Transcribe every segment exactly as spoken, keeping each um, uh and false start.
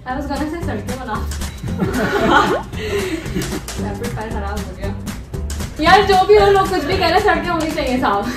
I was gonna say सड़कें बना rapid fire खराब हो गया यार। जो भी हो लोग कुछ भी कह रहे, सड़कें होनी चाहिए साहब।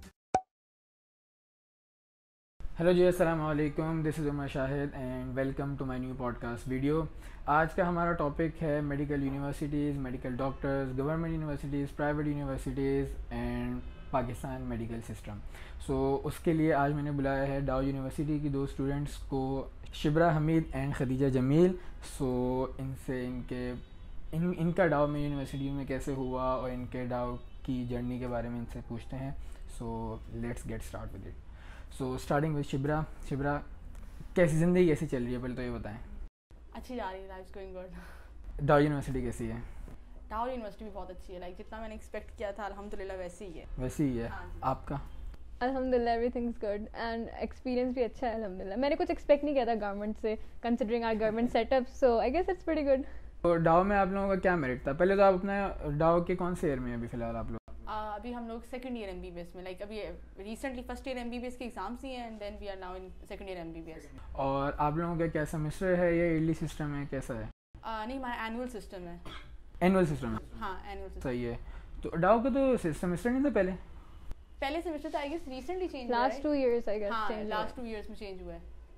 हेलो जी, अस्सलाम वालेकुम, this is Umar Shahid and welcome to my new podcast video. आज का हमारा टॉपिक है medical universities, medical doctors, government universities, private universities and Pakistan medical system. So उसके लिए आज मैंने बुलाया है डाउ यूनिवर्सिटी की दो स्टूडेंट्स को, शिब्रा हमीद एंड खदीजा जमील। सो इनसे इनके इन इनका डाउ में यूनिवर्सिटी में कैसे हुआ और इनके डाउ की जर्नी के बारे में इनसे पूछते हैं। So let's get start with it. So starting with Shibra. Shibra, कैसी ज़िंदगी कैसी चल रही है, पहले तो ये बताएं। अच्छी जा रही है, life going good. Dow university कैसी है? डाउ यूनिवर्सिटी भी बहुत अच्छी है, लाइक जितना मैंने एक्सपेक्ट किया था अल्हम्दुलिल्लाह वैसे ही है। वैसी ही है। हाँ। आपका? अल्हम्दुलिल्लाह एवरीथिंग्स गुड एंड एक्सपीरियंस भी अच्छा है अल्हम्दुलिल्लाह। मैंने कुछ एक्सपेक्ट नहीं किया था गवर्नमेंट से, considering our government setup, so I guess it's pretty good. तो डाउ में आप लोगों का क्या मेरिट था? पहले तो आप अपना डाउ के कौन से ईयर में हैं अभी फ़िलहाल आप लोग? uh, अभी हम लोग सेकंड ईयर एमबीबीएस में, लाइक अभी रिसेंटली फर्स्ट ईयर एमबीबीएस के एग्जाम्स ही हैं and then we are now in second year MBBS. और आप लोगों का क्या सेमेस्टर है या ईयरली सिस्टम है, कैसा है? uh, नहीं, हमारा एनुअल सिस्टम है। एनुअल सिस्टम है? हाँ, एनुअल सिस्टम। सही है। तो डाउ का तो सेमेस्टर नहीं था पहले? पहले सेमेस्टर था, आई गेस रिसेंटली चेंज हुआ है। Last two years I guess हाँ, चेंज लास्ट टू इयर्स में चेंज हुआ है।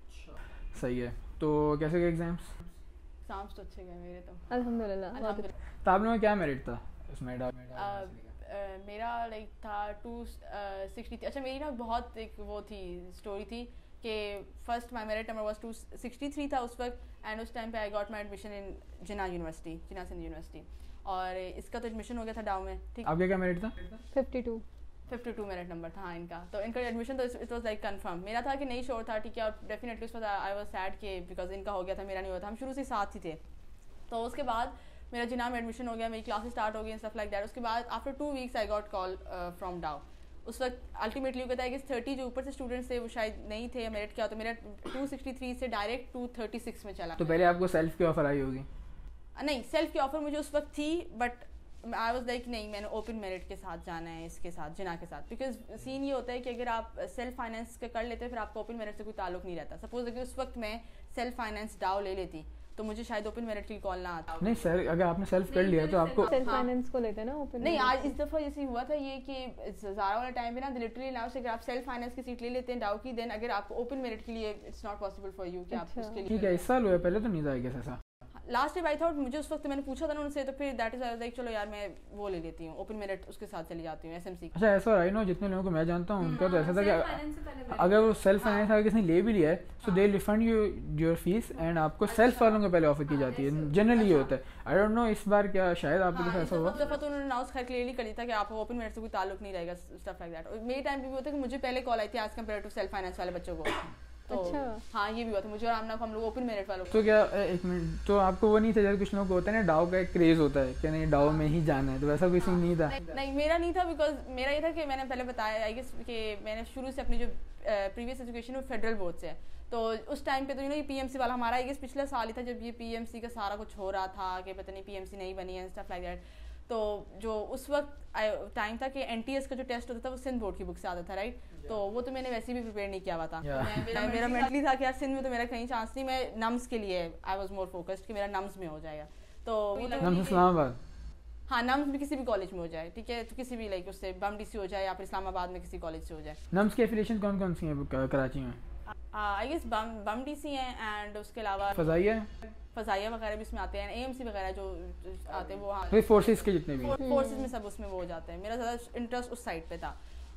सही है। तो कैसे गए एग्जाम्स? एग्जाम्स तो अच्छे गए मेरे तो अल्हम्दुलिल्लाह बहुत अल्हम्दुलिल्लाह। तो आप लोगों का क्या मेरिट था उसमें डाउ? Uh, uh, मेरा लाइक था टू सिक्सटी थ्री। अच्छा, मेरी ना बहुत एक वो थी स्टोरी थी कि first my merit number was two sixty three था उस वक्त, एंड उस टाइम पे I got my admission in Jinnah university, Jinnah Sindh university, और इसका तो एडमिशन हो गया था डाउ में। ठीक, आपका क्या मेरिट था? Fifty two fifty two merit number था हाँ इनका। तो इनका एडमिशन तो इट वाज लाइक कंफर्म। मेरा था कि नहीं श्योर था, ठीक है, और डेफिनेटली उस वक्त आई वाज सैड कि बिकॉज इनका हो गया था, मेरा नहीं हुआ था। हम शुरू से साथ ही थे। तो उसके बाद मेरा जिना में एडमिशन हो गया, मेरी क्लासेस स्टार्ट हो गई, स्टफ लाइक दैट। उसके बाद after two weeks I got call from Dow. उस वक्त अल्टीमेटली वो कहता है कि थर्टी जो ऊपर से स्टूडेंट्स थे वो शायद नहीं थे, मेरिट क्या, तो मेरा टू सिक्सटी थ्री से डायरेक्ट टू थर्टी सिक्स में चला। तो पहले आपको सेल्फ की ऑफर आई होगी? नहीं, सेल्फ की ऑफर मुझे उस वक्त थी, बट आई वाज लाइक नहीं, मैंने ओपन मेरिट के साथ जाना है, इसके साथ, जिना के साथ। बिकॉज सीन ये होता है कि अगर आप सेल्फ फाइनेंस का कर लेते हैं फिर आपको ओपन मेरिट से कोई ताल्लुक नहीं रहता। सपोज अगर उस वक्त मैं सेल्फ फाइनेंस डाउ ले लेती तो मुझे शायद ओपन मेरिट की कॉल ना आता। नहीं सर, अगर आपने सेल्फ कर लिया तो आपको सेल्फ हाँ। फाइनेंस को लेते हैं ना ओपन। नहीं, आज इस दफ़ा जैसे हुआ था ये कि ज़ारा वाला टाइम पे ना लिटरली नाउ से अगर आप सेल्फ फाइनेंस की सीट ले लेते हैं डाउ की, देन अगर आपको ओपन मेरिट के लिए it's not possible for you कि आप अच्छा। उसके लिए। ठीक है, इस साल हुआ, पहले तो नहीं था आई गेस ऐसा। लास्ट टाइम आई थॉट, मुझे उस वक्त मैंने पूछा था ना उनसे, तो फिर दैट इज लाइक चलो यार मैं वो ले लेती हूँ, ओपन मेरिट उसके साथ चली जाती हूँ, एसएमसी। अच्छा, ऐसा आई नो जितने लोगों को मैं जानता हूँ उनका तो ऐसा था कि अगर वो सेल्फ फाइनेंस अगर किसी ने ले भी लिया है so they refund you your fees and आपको सेल्फ वालों को पहले ऑफर की जाती है। जनरली ये होता है। आई डोंट नो इस बार क्या शायद आपके साथ ऐसा हुआ। उस दफा तो उन्होंने अनाउंस खैर क्लियरली कर दिया था कि आप ओपन मेरिट से कोई ताल्लुक नहीं रहेगा, स्टफ लाइक दैट। और मेरे टाइम पे भी होता है कि मुझे पहले कॉल आई थी as compare to self finance वाले बच्चों को। तो अच्छा। हाँ, ये भी हुआ था मुझे और आमना को, हम लोग ओपन मेरिट वालों को। तो क्या एक मिनट, तो आपको वो नहीं था जैसे कुछ लोगों को होता है ना डाउ का एक क्रेज होता है कि नहीं डाउ में ही जाना है, तो वैसा कोई सीन नहीं था? नहीं, मेरा नहीं था, बिकॉज मेरा ये था कि मैंने पहले बताया आई गेस कि मैंने शुरू से अपनी जो प्रीवियस एजुकेशन वो फेडरल बोर्ड से है। तो उस टाइम पे तो यू नो ये पीएमसी वाला हमारा आई गेस पिछले साल ही था जब ये पीएमसी का सारा कुछ हो रहा था कि पता नहीं पीएमसी नहीं बनी है, स्टफ लाइक दैट। तो जो उस वक्त टाइम था कि एनटीएस का जो टेस्ट होता था वो सिंध बोर्ड की बुक से आता था, राइट? तो वो तो मैंने वैसे भी प्रिपेयर नहीं किया हुआ था। मैं, मेरा मेंटली था कि यार सिंध में तो मेरा कहीं चांस नहीं, मैं नम्स के लिए आई वाज मोर फोकस्ड कि मेरा नम्स में हो जाएगा। तो नम्स इस्लामाबाद? हाँ, नम्स भी किसी भी कॉलेज में हो जाए, ठीक है, तो किसी भी लाइक उससे बम डीसी हो जाए या फिर इस्लामाबाद में किसी कॉलेज से हो जाए। नम्स की एफिलिएशन कौन कौन सी हैं कराची में? आई गेस बम बम डीसी हैं एंड उसके अलावा फजाइया फजाइया वगैरह भी इसमें आते हैं, एएमसी वगैरह जो आते हैं वो। हाँ, फिर फोर्सेस के जितने भी फोर्सेस में सब उसमें वो हो जाते हैं। मेरा ज़्यादा इंटरेस्ट उस साइड पे था,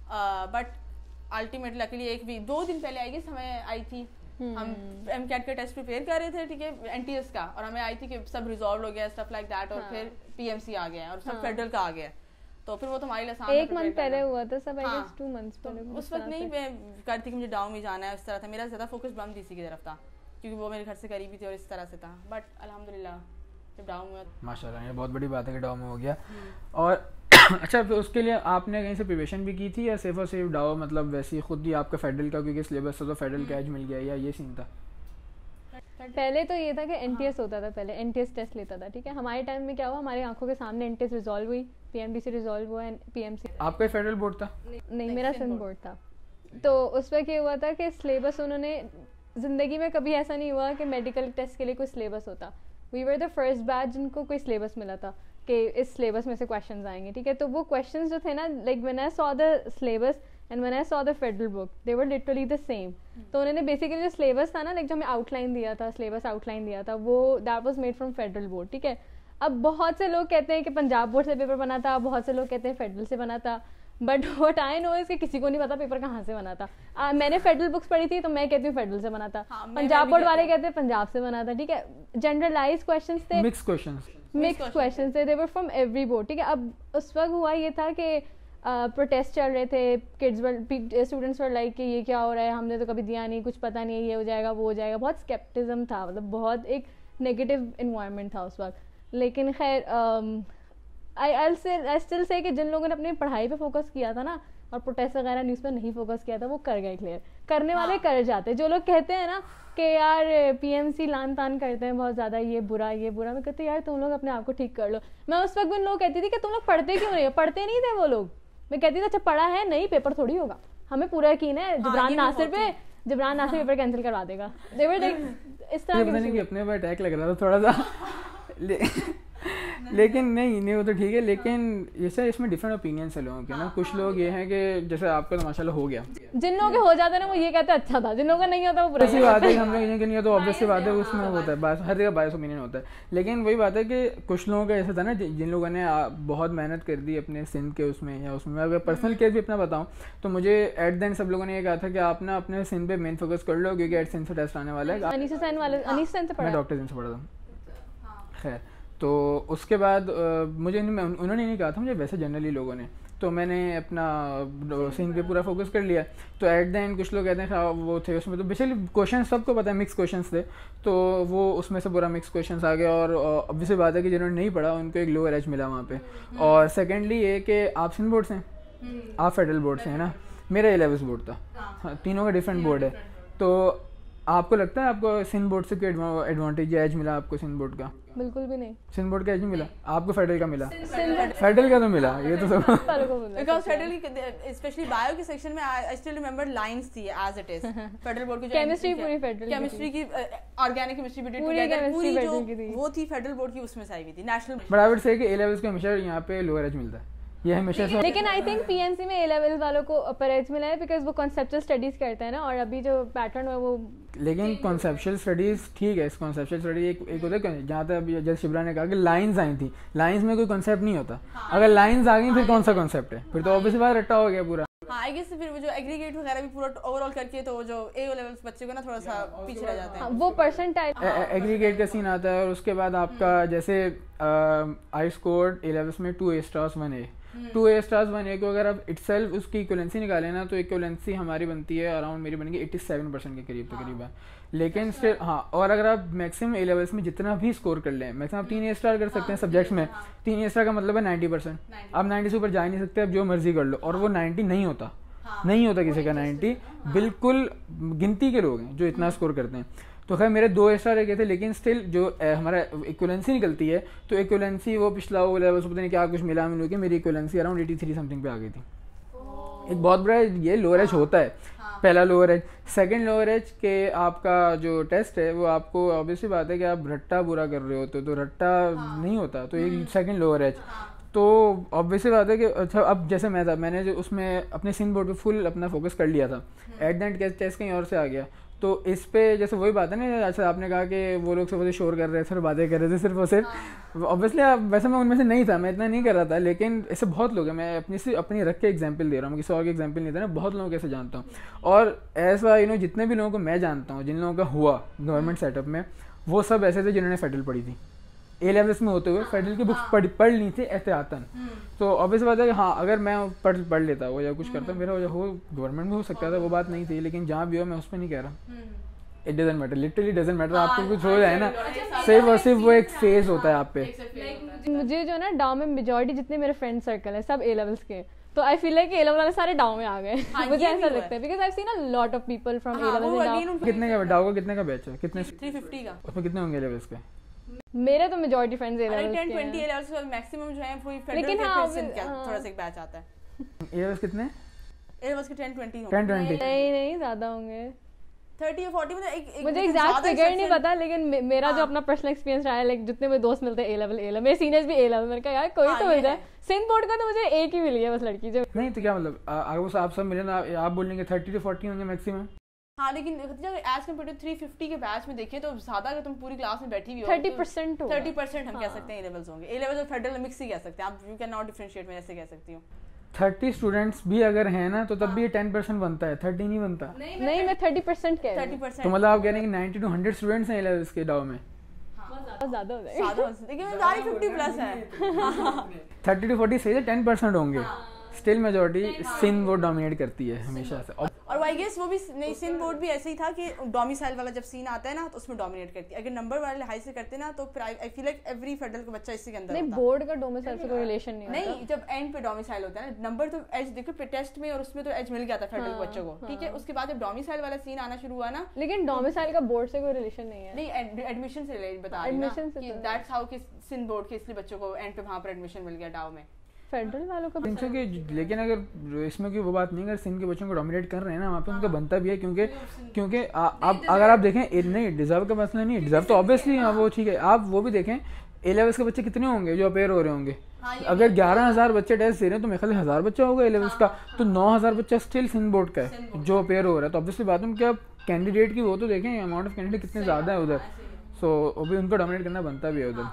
बट अल्टीमेटली लकीली एक भी दो दिन पहले आई गेस हमें आई थी, हम एम कैट का टेस्ट प्रिपेयर कर रहे थे, ठीक है, एनटीएस का, और हमें आई थी कि सब रिजॉल्व हो गया, स्टफ लाइक दैट, और फिर पीएमसी आ गया और सब फेडरल का आ गया। तो फिर वो तुम्हारी आसान एक मंथ पहले हुआ था सब, आई गेस टू मंथ्स पहले। उस वक्त नहीं मैं कर थी कि मुझे डाउ में जाना है, इस तरह था मेरा ज़्यादा फोकस बम डीसी की तरफ था क्योंकि वो मेरे घर से करीबी थी और इस तरह से था। बट अल्हम्दुलिल्लाह जब डाउ में, माशाल्लाह, ये बहुत बड़ी बात है कि डाउ में हो गया। और अच्छा, फिर उसके लिए आपने कहीं से प्रिपरेशन भी की थी या सिर्फ और सिर्फ डाउ मतलब वैसे ही खुद ही आपका फेडरल का क्योंकि सिलेबस तो फेडरल का एज मिल गया, या ये सीन था? पहले तो ये था कि एनटीएस होता था, पहले एनटीएस टेस्ट लेता था, ठीक है। हमारे टाइम में क्या हुआ, हमारी आंखों के सामने एनटीएस रिजॉल्व हुई, पीएमडीसी रिजॉल्व हुआ, पीएमसी। आपका फेडरल बोर्ड था? नहीं, मेरा सिंध बोर्ड था। तो उस वक्त ये हुआ था कि सिलेबस उन्होंने ज़िंदगी में कभी ऐसा नहीं हुआ कि मेडिकल टेस्ट के लिए कोई सिलेबस होता. We were the first batch जिनको कोई सिलेबस मिला था कि इस सिलेबस में से क्वेश्चंस आएंगे, ठीक है. तो वो क्वेश्चंस जो थे ना, like when I saw the syllabus and when I saw the federal book, they were literally the same. तो उन्होंने बेसिकली जो सिलेबस था ना, लाइक जो हमें आउटलाइन दिया था, सिलेबस आउटलाइन दिया था, वो that was made from federal board, ठीक है. अब बहुत से लोग कहते हैं कि पंजाब बोर्ड से पेपर बना था, बहुत से लोग कहते हैं फेडरल से बना था, but what I know is कि किसी को नहीं पता पेपर कहाँ से बना था. uh, मैंने फेडरल बुक्स पढ़ी थी तो मैं कहती हूँ फेडरल से बना था. हाँ, पंजाब बोर्ड वाले कहते हैं पंजाब से बना था, ठीक है. जनरलाइज क्वेश्चंस थे, मिक्स क्वेश्चंस मिक्स क्वेश्चंस थे, they were from every board, ठीक है. अब उस वक्त हुआ ये था कि प्रोटेस्ट चल रहे थे, kids were students were like कि ये क्या हो रहा है, हमने तो कभी दिया नहीं, कुछ पता नहीं, ये हो जाएगा वो हो जाएगा. बहुत स्केप्टिज्म था, मतलब बहुत एक नेगेटिव इन्वायरमेंट था उस वक्त. लेकिन खैर आई आई से आई स्टिल से कि जिन लोगों ने अपनी पढ़ाई पे फोकस किया था ना और प्रोटेस्ट वगैरह न्यूज़ पे नहीं फोकस किया था, वो कर गए क्लियर. करने वाले हाँ. कर जाते. जो लोग कहते हैं ना कि यार पीएमसी लान तान करते हैं बहुत ज़्यादा, ये बुरा ये बुरा, मैं कहती यार तुम लोग अपने आप को ठीक कर लो. मैं उस वक्त भी उन लोग कहती थी कि तुम लोग पढ़ते क्यों नहीं, पढ़ते नहीं थे वो लोग. मैं कहती थी अच्छा पढ़ा है नहीं, पेपर थोड़ी होगा, हमें पूरा यकीन है जबरान नासिर पे, जबरान नासिर पेपर कैंसिल करवा देगा. दे वर लाइक इस तरह के अपने ऊपर अटैक लग रहा था थोड़ा सा. लेकिन नहीं नहीं वो तो ठीक है, लेकिन जैसे इसमें डिफरेंट ओपिनियंस है लोगों के ना. कुछ लोग ये हैं कि जैसे आपका तो माशाल्लाह हो गया, जिन लोगों के हो जाता है ना वो ये कहते हैं अच्छा था, जिन लोगों का नहीं होता वो बुरा. ऐसी बात है हम लोग ये नहीं तो ऑब्वियसली बात है, उसमें होता है बात, हर जगह बायस ओपिनियन होता है. लेकिन वही बात है कि कुछ लोगों का ऐसा था ना जिन लोगों ने बहुत मेहनत कर दी अपने सिंध के उसमें या उसमें. अगर पर्सनल केस भी अपना बताऊँ तो मुझे एट द एंड सब लोगों ने ये कहा था कि आप ना अपने सिंध पे मेन फोकस कर लो, क्योंकि एट सिंध से टेस्ट आने वाला है. अनीस हुसैन वाले, अनीस हुसैन से पढ़ा, मैं डॉक्टर सिंध से पढ़ा था. खैर तो उसके बाद आ, मुझे उन्होंने नहीं कहा था, मुझे वैसे जनरली लोगों ने, तो मैंने अपना सिंध पे पूरा फोकस कर लिया. तो एट द एंड कुछ लोग कहते हैं वो थे उसमें, तो बेसिकली क्वेश्चन सबको पता है मिक्स क्वेश्चंस थे, तो वो उसमें से पूरा मिक्स क्वेश्चंस आ गए. और ऑब्वियसली बात है कि जिन्होंने नहीं पढ़ा उनको एक लोअर एज मिला वहाँ पे. और सेकेंडली ये कि आप सिंध बोर्ड से हैं, आप फेडरल बोर्ड से हैं ना, मेरा इलेवेंथ बोर्ड था. हाँ, तीनों का डिफरेंट बोर्ड है. तो आपको लगता है आपको सिंध बोर्ड से कोई एडवांटेज या एज मिला आपको सिंध बोर्ड का? बिल्कुल भी नहीं. सिंध बोर्ड का एज नहीं मिला आपको, फेडरल का मिला. फेडरल का तो मिला, ये तो सब बिकॉज़ फेडरल की स्पेशली बायो के सेक्शन में आई स्टिल रिमेंबर लाइंस थी as it is. Federal board की केमिस्ट्री पूरी फेडरल, केमिस्ट्री की ऑर्गेनिक केमिस्ट्री भी टुगेदर पूरी जो वो थी फेडरल बोर्ड की, उसमें से आई हुई थी national. But I would say कि ए लेवल्स का हमेशा यहाँ पे लोअर एज मिलता है, ये हमेशा से. लेकिन आई थिंक पीएमसी में ए लेवल वालों को अपर एज मिला है बिकॉज वो कॉन्सेप्चुअल स्टडीज करते हैं ना, और अभी जो पैटर्न है वो. लेकिन कॉन्सेप्चुअल स्टडीज ठीक है, इस कॉन्सेप्चुअल स्टडी एक एक होता है जहाँ तक जैसे शिवरा ने कहा कि लाइंस आई थी, लाइंस में कोई कॉन्सेप्ट नहीं होता. अगर लाइंस आ गई फिर कौन सा कॉन्सेप्ट है, फिर तो ऑब्वियसली बात रट्टा हो गया पूरा. हाँ आई गेस फिर वो जो एग्रीगेट वगैरह भी पूरा ओवरऑल करके तो जो ए लेवल्स बच्चे को ना थोड़ा सा पीछे रह जाते हैं. वो परसेंटाइल एग्रीगेट का सीन आता है. और उसके बाद आपका जैसे आई स्कोर्ड ए लेवल्स में two A stars one A two A stars one A को अगर आप इटसेल्फ उसकी इक्वलेंसी निकालें ना, तो इक्वलेंसी हमारी बनती है अराउंड, मेरी बनेगी एटी सेवन परसेंट के करीब तकरीबन है. लेकिन स्टिल हाँ, और अगर आप मैक्सिमम ए लेवल्स में जितना भी स्कोर कर लें, मैक्सिमम आप तीन ए स्टार कर सकते हैं सब्जेक्ट्स में. तीन ए स्टार का मतलब है नाइन्टी परसेंट. आप नाइन्टी से ऊपर जा ही नहीं सकते, आप जो मर्जी कर लो. और वो नाइन्टी नहीं होता, नहीं होता किसी का नाइन्टी, बिल्कुल गिनती के लोग हैं जो इतना स्कोर करते हैं. तो खैर मेरे दो एस आर गए थे, लेकिन स्टिल जो ए, हमारा इक्वलेंसी निकलती है, तो इक्वलेंसी वो पिछला वो लेवल से पता नहीं क्या कुछ मिला मिलू के मेरी equivalency around eighty three something पे आ गई थी. एक बहुत बड़ा ये लोअर एज होता है. पहला lower age. Second lower age के आपका जो टेस्ट है वो आपको ऑब्वियसली बात है कि आप रट्टा पूरा कर रहे होते हो, तो रट्टा नहीं होता, तो एक सेकंड लोअर एज. तो ऑब्वियसली बात है कि अच्छा अब जैसे मैं था, मैंने जो उसमें अपने सिंध बोर्ड पे फुल अपना फोकस कर लिया था. एट द एंड टेस्ट कहीं और से आ गया, तो इस पे जैसे वही बात है ना, अच्छा आपने कहा कि वो लोग सब शोर कर रहे थे, सिर्फ बातें कर रहे थे सिर्फ और सिर्फ. ऑब्वियसली वैसे मैं उनमें से नहीं था, मैं इतना नहीं कर रहा था, लेकिन ऐसे बहुत लोग हैं. मैं अपनी से अपनी रख के एग्जांपल दे रहा हूँ, मैं किसी और के एग्जांपल नहीं दे रहा. बहुत लोगों को ऐसे जानता हूँ. और ऐसा यू नो जितने भी लोगों को मैं जानता हूँ, जिन लोगों का हुआ गवर्नमेंट सेटअप में, वो सब ऐसे थे जिन्होंने फेडरल पढ़ी थी. ए लेवल्स में होते हुए फेडरल की बुक्स पढ़ पढ़ ली थी एहतियातन. तो ऑब्वियस बात है कि हाँ अगर मैं पढ़ पढ़ लेता वो या कुछ करता, मेरा वजह हो गवर्नमेंट में हो सकता था, वो बात नहीं थी. लेकिन जहाँ भी हो मैं उस पर नहीं कह रहा. It doesn't matter, literally doesn't matter. आपको कुछ हो जाए ना, सिर्फ और सिर्फ वो एक फेज होता है आप पे. मुझे जो ना डाउ में मेजॉरिटी जितने मेरे फ्रेंड सर्कल है सब ए लेवल्स के, तो I feel like A level वाले सारे डाउ में आ गए. मुझे ऐसा लगता है because I have seen a lot of people from A levels in Dow. कितने का डाउ का कितने का बैच है, कितने थ्री फिफ्टी का, उसमें कितने होंगे लेवल्स के? मेरे तो मेजॉरिटी फ्रेंड्स ए लेवल्स के हैं. ट्वेंटी ए लेवल्स का मैक्सिमम जो है पूरी फेडरल के फिर क्या थोड़ा सा एक बैच आता है. ए लेवल्स कितने? ए लेवल्स के टेन ट्वेंटी टेन ट्वेंटी नहीं नहीं ज्यादा होंगे. थर्टी या फोर्टी मतलब एक, एक मुझे एग्जैक्ट फिगर नहीं पता, लेकिन मे, मेरा हाँ. जो अपना पर्सनल एक्सपीरियंस रहा है, लाइक जितने मेरे दोस्त मिलते हैं ए लेवल ए लेवल, मेरे सीनियर्स भी ए लेवल, मैंने कहा यार कोई हाँ, तो मिल जाए। सिंध बोर्ड का तो मुझे एक ही मिली है बस लड़की जो। नहीं तो क्या मतलब अगर वो आप सब मिले ना, आप बोलेंगे थर्टी टू फोर्टी होंगे मैक्सिमम। हाँ लेकिन as compare to three fifty के बैच में देखिए तो ज्यादा अगर तुम पूरी क्लास में बैठी हुई हो थर्टी परसेंट हो थर्टी परसेंट हम कह सकते हैं ए लेवल्स होंगे। ए लेवल्स और फेडरल मिक्स ही कह सकते हैं आप, यू कैन नॉट डिफरेंशिएट, मैं ऐसे कह सकती हूँ। थर्टी स्टूडेंट्स भी अगर हैं ना तो तब भी ये टेन परसेंट बनता है, थर्टी नहीं बनता। नहीं मैं थर्टी परसेंट कह रही थर्टी हूँ, परसेंट तो मतलब आप कह रहे हैं कि नाइंटी टू हंड्रेड स्टूडेंट्स हैं लेवल्स के डाउ में, बहुत ज्यादा हो जाएगा। ज्यादा लेकिन सारी फिफ्टी प्लस है। थर्टी टू फोर्टी सही है, टेन परसेंट होंगे, still majority Sindh board dominate करती है हमेशा से। और आई गेस वो भी नहीं, सिंध बोर्ड भी ऐसे ही था कि डोमिसाइल वाला जब सीन आता है ना तो उसमें डोमिनेट करती है। अगर नंबर वाले हाई से करते ना तो I feel like every federal का बच्चा इसी के अंदर नहीं होता। बोर्ड का डोमिसाइल से कोई रिलेशन नहीं होता। नहीं जब एंड पे डोमिसाइल होता है ना, नंबर तो एज देखो टेस्ट में और उसमें तो एज मिल गया था फेडरल हाँ, बच्चों को, ठीक है। हाँ. उसके बाद जब डोमिसाइल वाला सीन आना शुरू हुआ ना, लेकिन डोमिसाइल का बोर्ड से कोई रिलेशन नहीं है। नहीं एडमिशन से रिलेटेड बता रही ना Admission से कि तो- दैट्स हाउ कि सिंध बोर्ड के इसलिए बच्चों को एंड पे वहां पर एडमिशन मिल गया डाउ में। फेडरल वालों का इनसे कि लेकिन अगर इसमें की वो बात नहीं, अगर सिंध के बच्चों को डोमिनेट कर रहे हैं ना वहाँ पे उनका बनता भी है, क्योंकि क्योंकि आप अगर आप देखें ए, नहीं डिजर्व का मसला नहीं है, डिजर्व तो ऑब्वियसली हाँ वो ठीक है। आप वो भी देखें ए लेवल्स के बच्चे कितने होंगे जो अपेयर हो रहे होंगे। अगर ग्यारह हज़ार बच्चे टेस्ट दे रहे हैं तो मेरे ख्याल हज़ार बच्चा होगा ए लेवल्स का, तो नौ हज़ार बच्चा स्टिल सिंध बोर्ड का है जो अपेयर हो रहा है। तो ऑब्वियसली बात है क्या कैंडिडेट की वो तो देखें अमाउंट ऑफ कैंडिडेट कितने ज़्यादा है उधर, सो वो भी उनको डोमिनेट करना बनता भी है उधर।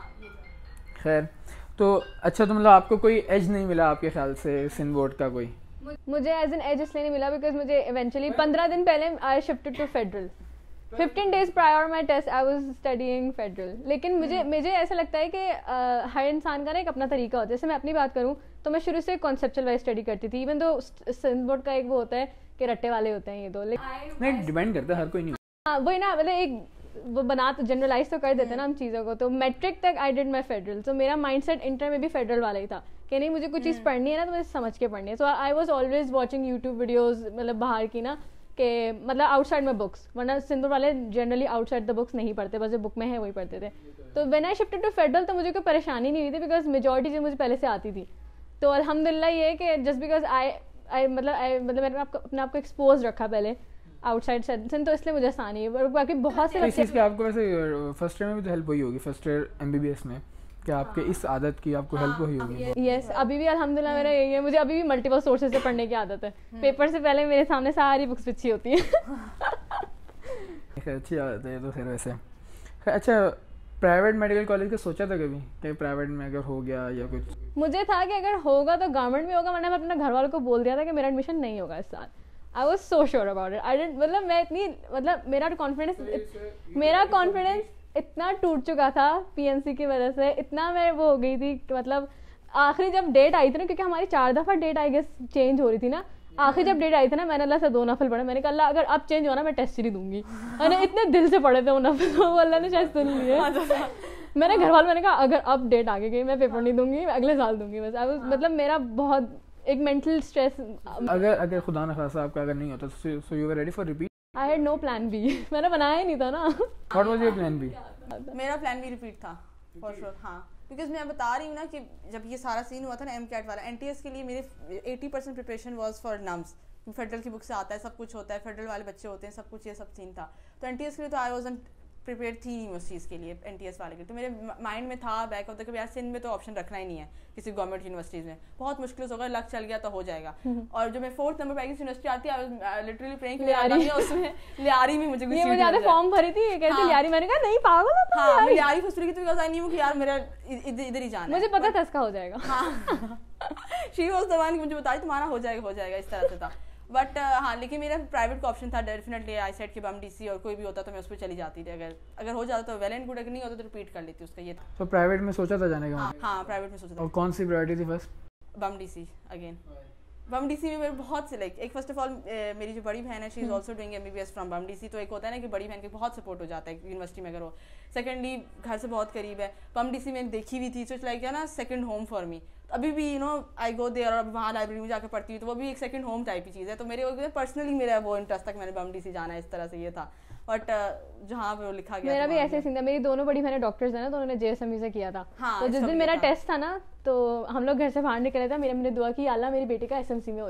खैर तो अच्छा, तो मतलब आपको कोई एज नहीं मिला आपके ख्याल से सिंध बोर्ड का कोई? मुझे एज एन एज इसलिए नहीं मिला बिकॉज मुझे इवेंचुअली पंद्रह दिन पहले I shifted to federal, fifteen days prior my test I was studying federal. लेकिन मुझे मुझे ऐसा लगता है कि uh, हर इंसान का ना एक अपना तरीका होता है। जैसे मैं अपनी बात करूँ तो मैं शुरू से कॉन्सेप्चुअल वाइज स्टडी करती थी, इवन तो सिंध बोर्ड का एक वो होता है कि रट्टे वाले होते हैं ये दो, लेकिन नहीं डिपेंड करता है, हर कोई नहीं। हाँ वही ना, मतलब एक वो बना तो जनरलाइज तो कर देते हैं ना हम चीज़ों को। तो मैट्रिक तक आई डिड माई फेडरल, तो मेरा माइंडसेट इंटर में भी फेडरल वाला ही था कि नहीं मुझे कोई चीज़ पढ़नी है ना तो मुझे समझ के पढ़नी है। So I was always watching YouTube videos, मतलब बाहर की ना कि मतलब आउटसाइड में बुक्स, वरना सिंध वाले जनरली आउटसाइड द बुक्स नहीं पढ़ते, बस जो बुक में है वही पढ़ते थे। तो when I shifted to federal तो मुझे कोई परेशानी नहीं हुई थी बिकॉज मेजॉरिटी चीज़ मुझे पहले से आती थी। तो अल्हम्दुलिल्लाह ये है कि जस्ट बिकॉज आई आई मतलब आई मतलब मैंने आपको अपने आप को एक्सपोज रखा पहले आउटसाइड सेंस, तो इसलिए मुझे आसानी है। और बाकी बहुत से इस चीज़ की आपको वैसे फर्स्ट ईयर में भी तो हेल्प हुई होगी, फर्स्ट ईयर एमबीबीएस में, कि आपके इस आदत की आपको हेल्प हुई होगी। यस अभी भी अल्हम्दुलिल्लाह मेरा यही है, मुझे अभी भी मल्टीपल सोर्सेज से पढ़ने की आदत है। पेपर से पहले मेरे सामने सारी बुक्स बिछी होती है। अच्छी आदत है तो फिर वैसे। अच्छा प्राइवेट मेडिकल कॉलेज का सोचा था कभी कि प्राइवेट में अगर हो गया या कुछ? मुझे था कि अगर होगा तो गवर्नमेंट में होगा, वरना मैं अपने घर वालों को बोल दिया था कि मेरा एडमिशन नहीं होगा इस साल। I was so sure about it. I didn't मतलब मैं इतनी मतलब मेरा कॉन्फिडेंस मेरा कॉन्फिडेंस इतना टूट चुका था पीएमसी की वजह से, इतना मैं वो हो गई थी मतलब आखिरी जब डेट आई थी ना, क्योंकि हमारी चार दफ़ा डेट आई गेस चेंज हो रही थी ना, आखिर जब डेट आई थी ना मैंने अल्लाह से दो नफल पढ़े। मैंने कहा अल्लाह अगर अब चेंज हो ना मैं टेस्ट ही दूंगी। मैंने इतने दिल से पढ़े थे वो नफल, वो अल्लाह ने शायद सुन लिए। मैंने घर वाले मैंने कहा अगर अब डेट आगे गई मैं पेपर नहीं दूंगी, अगले साल दूंगी बस। आई मतलब मेरा बहुत एक मेंटल स्ट्रेस। अगर अगर खुदा न खासा आपका अगर नहीं होता so you were ready for repeat? I had no plan B. मैंने बनाया ही नहीं था ना। What was your plan B? मेरा प्लान भी रिपीट था फॉर श्योर। हाँ बिकॉज मैं बता रही हूँ ना कि जब ये सारा सीन हुआ था ना एम कैट वाला, एनटीएस के लिए मेरे eighty percent preparation was for NUMS. Federal की बुक से आता है, सब कुछ होता है, फेडरल वाले बच्चे होते हैं, सब कुछ ये सब सीन था। तो एनटीएस के लिए तो आई वाज़न्ट प्रिपेयर थी नहीं उस चीज़ के लिए, एनटीएस वाले के। तो मेरे माइंड में था बैक ऑफ द कि यार सिंध में तो ऑप्शन रखना ही नहीं है किसी गवर्नमेंट यूनिवर्सिटीज़ में, बहुत मुश्किल होगा, लक चल गया तो हो जाएगा। और जो मैं फोर्थ नंबर पे यूनिवर्सिटी आती है लिटरली प्रेइंग कि उसमें लियारी में मुझे ये मुझे फॉर्म भरी थी कहते लियारी, मैंने कहा नहीं पागल हो हाँ मैं लियारी खुश रही थी बिकॉज आई न्यू कि यार मेरा इधर ही जाना, मुझे पता था इसका हो जाएगा। हाँ शी वाज द वन कि मुझे बताई तुम्हारा हो जाएगा हो जाएगा इस तरह से था। बट uh, हाँ लेकिन मेरा प्राइवेट का ऑप्शन था डेफिनेटली। आई सेट कि बम डीसी और कोई भी होता तो मैं उस पर चली जाती थी, अगर अगर हो जाता तो वेल एंड गुड, अगर नहीं होता तो रिपीट कर लेती उसका। ये था तो प्राइवेट में सोचा था जाने का? हाँ, हाँ प्राइवेट में सोचा था। और कौन सी प्रायोरिटी थी फर्स्ट? बम डीसी अगेन। बम डीसी में मेरे बहुत से लाइक एक फर्स्ट ऑफ ऑल मेरी जो बड़ी बहन है she is also doing MBBS from बम डीसी, तो एक होता है ना कि बड़ी बहन के बहुत सपोर्ट हो जाता है यूनिवर्सिटी में अगर हो। सेकेंडली घर से बहुत करीब है, बम डीसी में देखी हुई थी, सो इट्स लाइक है ना सेकंड होम फॉर मी। अभी भी you know I go there और वहाँ लाइब्रेरी में जाकर पढ़ती हूँ तो वो भी एक सेकंड होम टाइप की चीज़ है। तो मेरे पर्सनली मेरा वो इंटरेस्ट तक मैंने बम डीसी जाना है इस तरह से ये था। बट जहाँ पे वो लिखा गया मेरा भी ऐसे सीन था। मेरी दोनों बड़ी बहनें डॉक्टर्स हैं ना, तो उन्होंने जेएसएमयू से किया था। हाँ, तो जिस दिन मेरा टेस्ट था ना तो हम लोग घर से बाहर निकले थे, मेरे मैंने दुआ की अल्लाह मेरी बेटी का एसएमसी में हो जाए।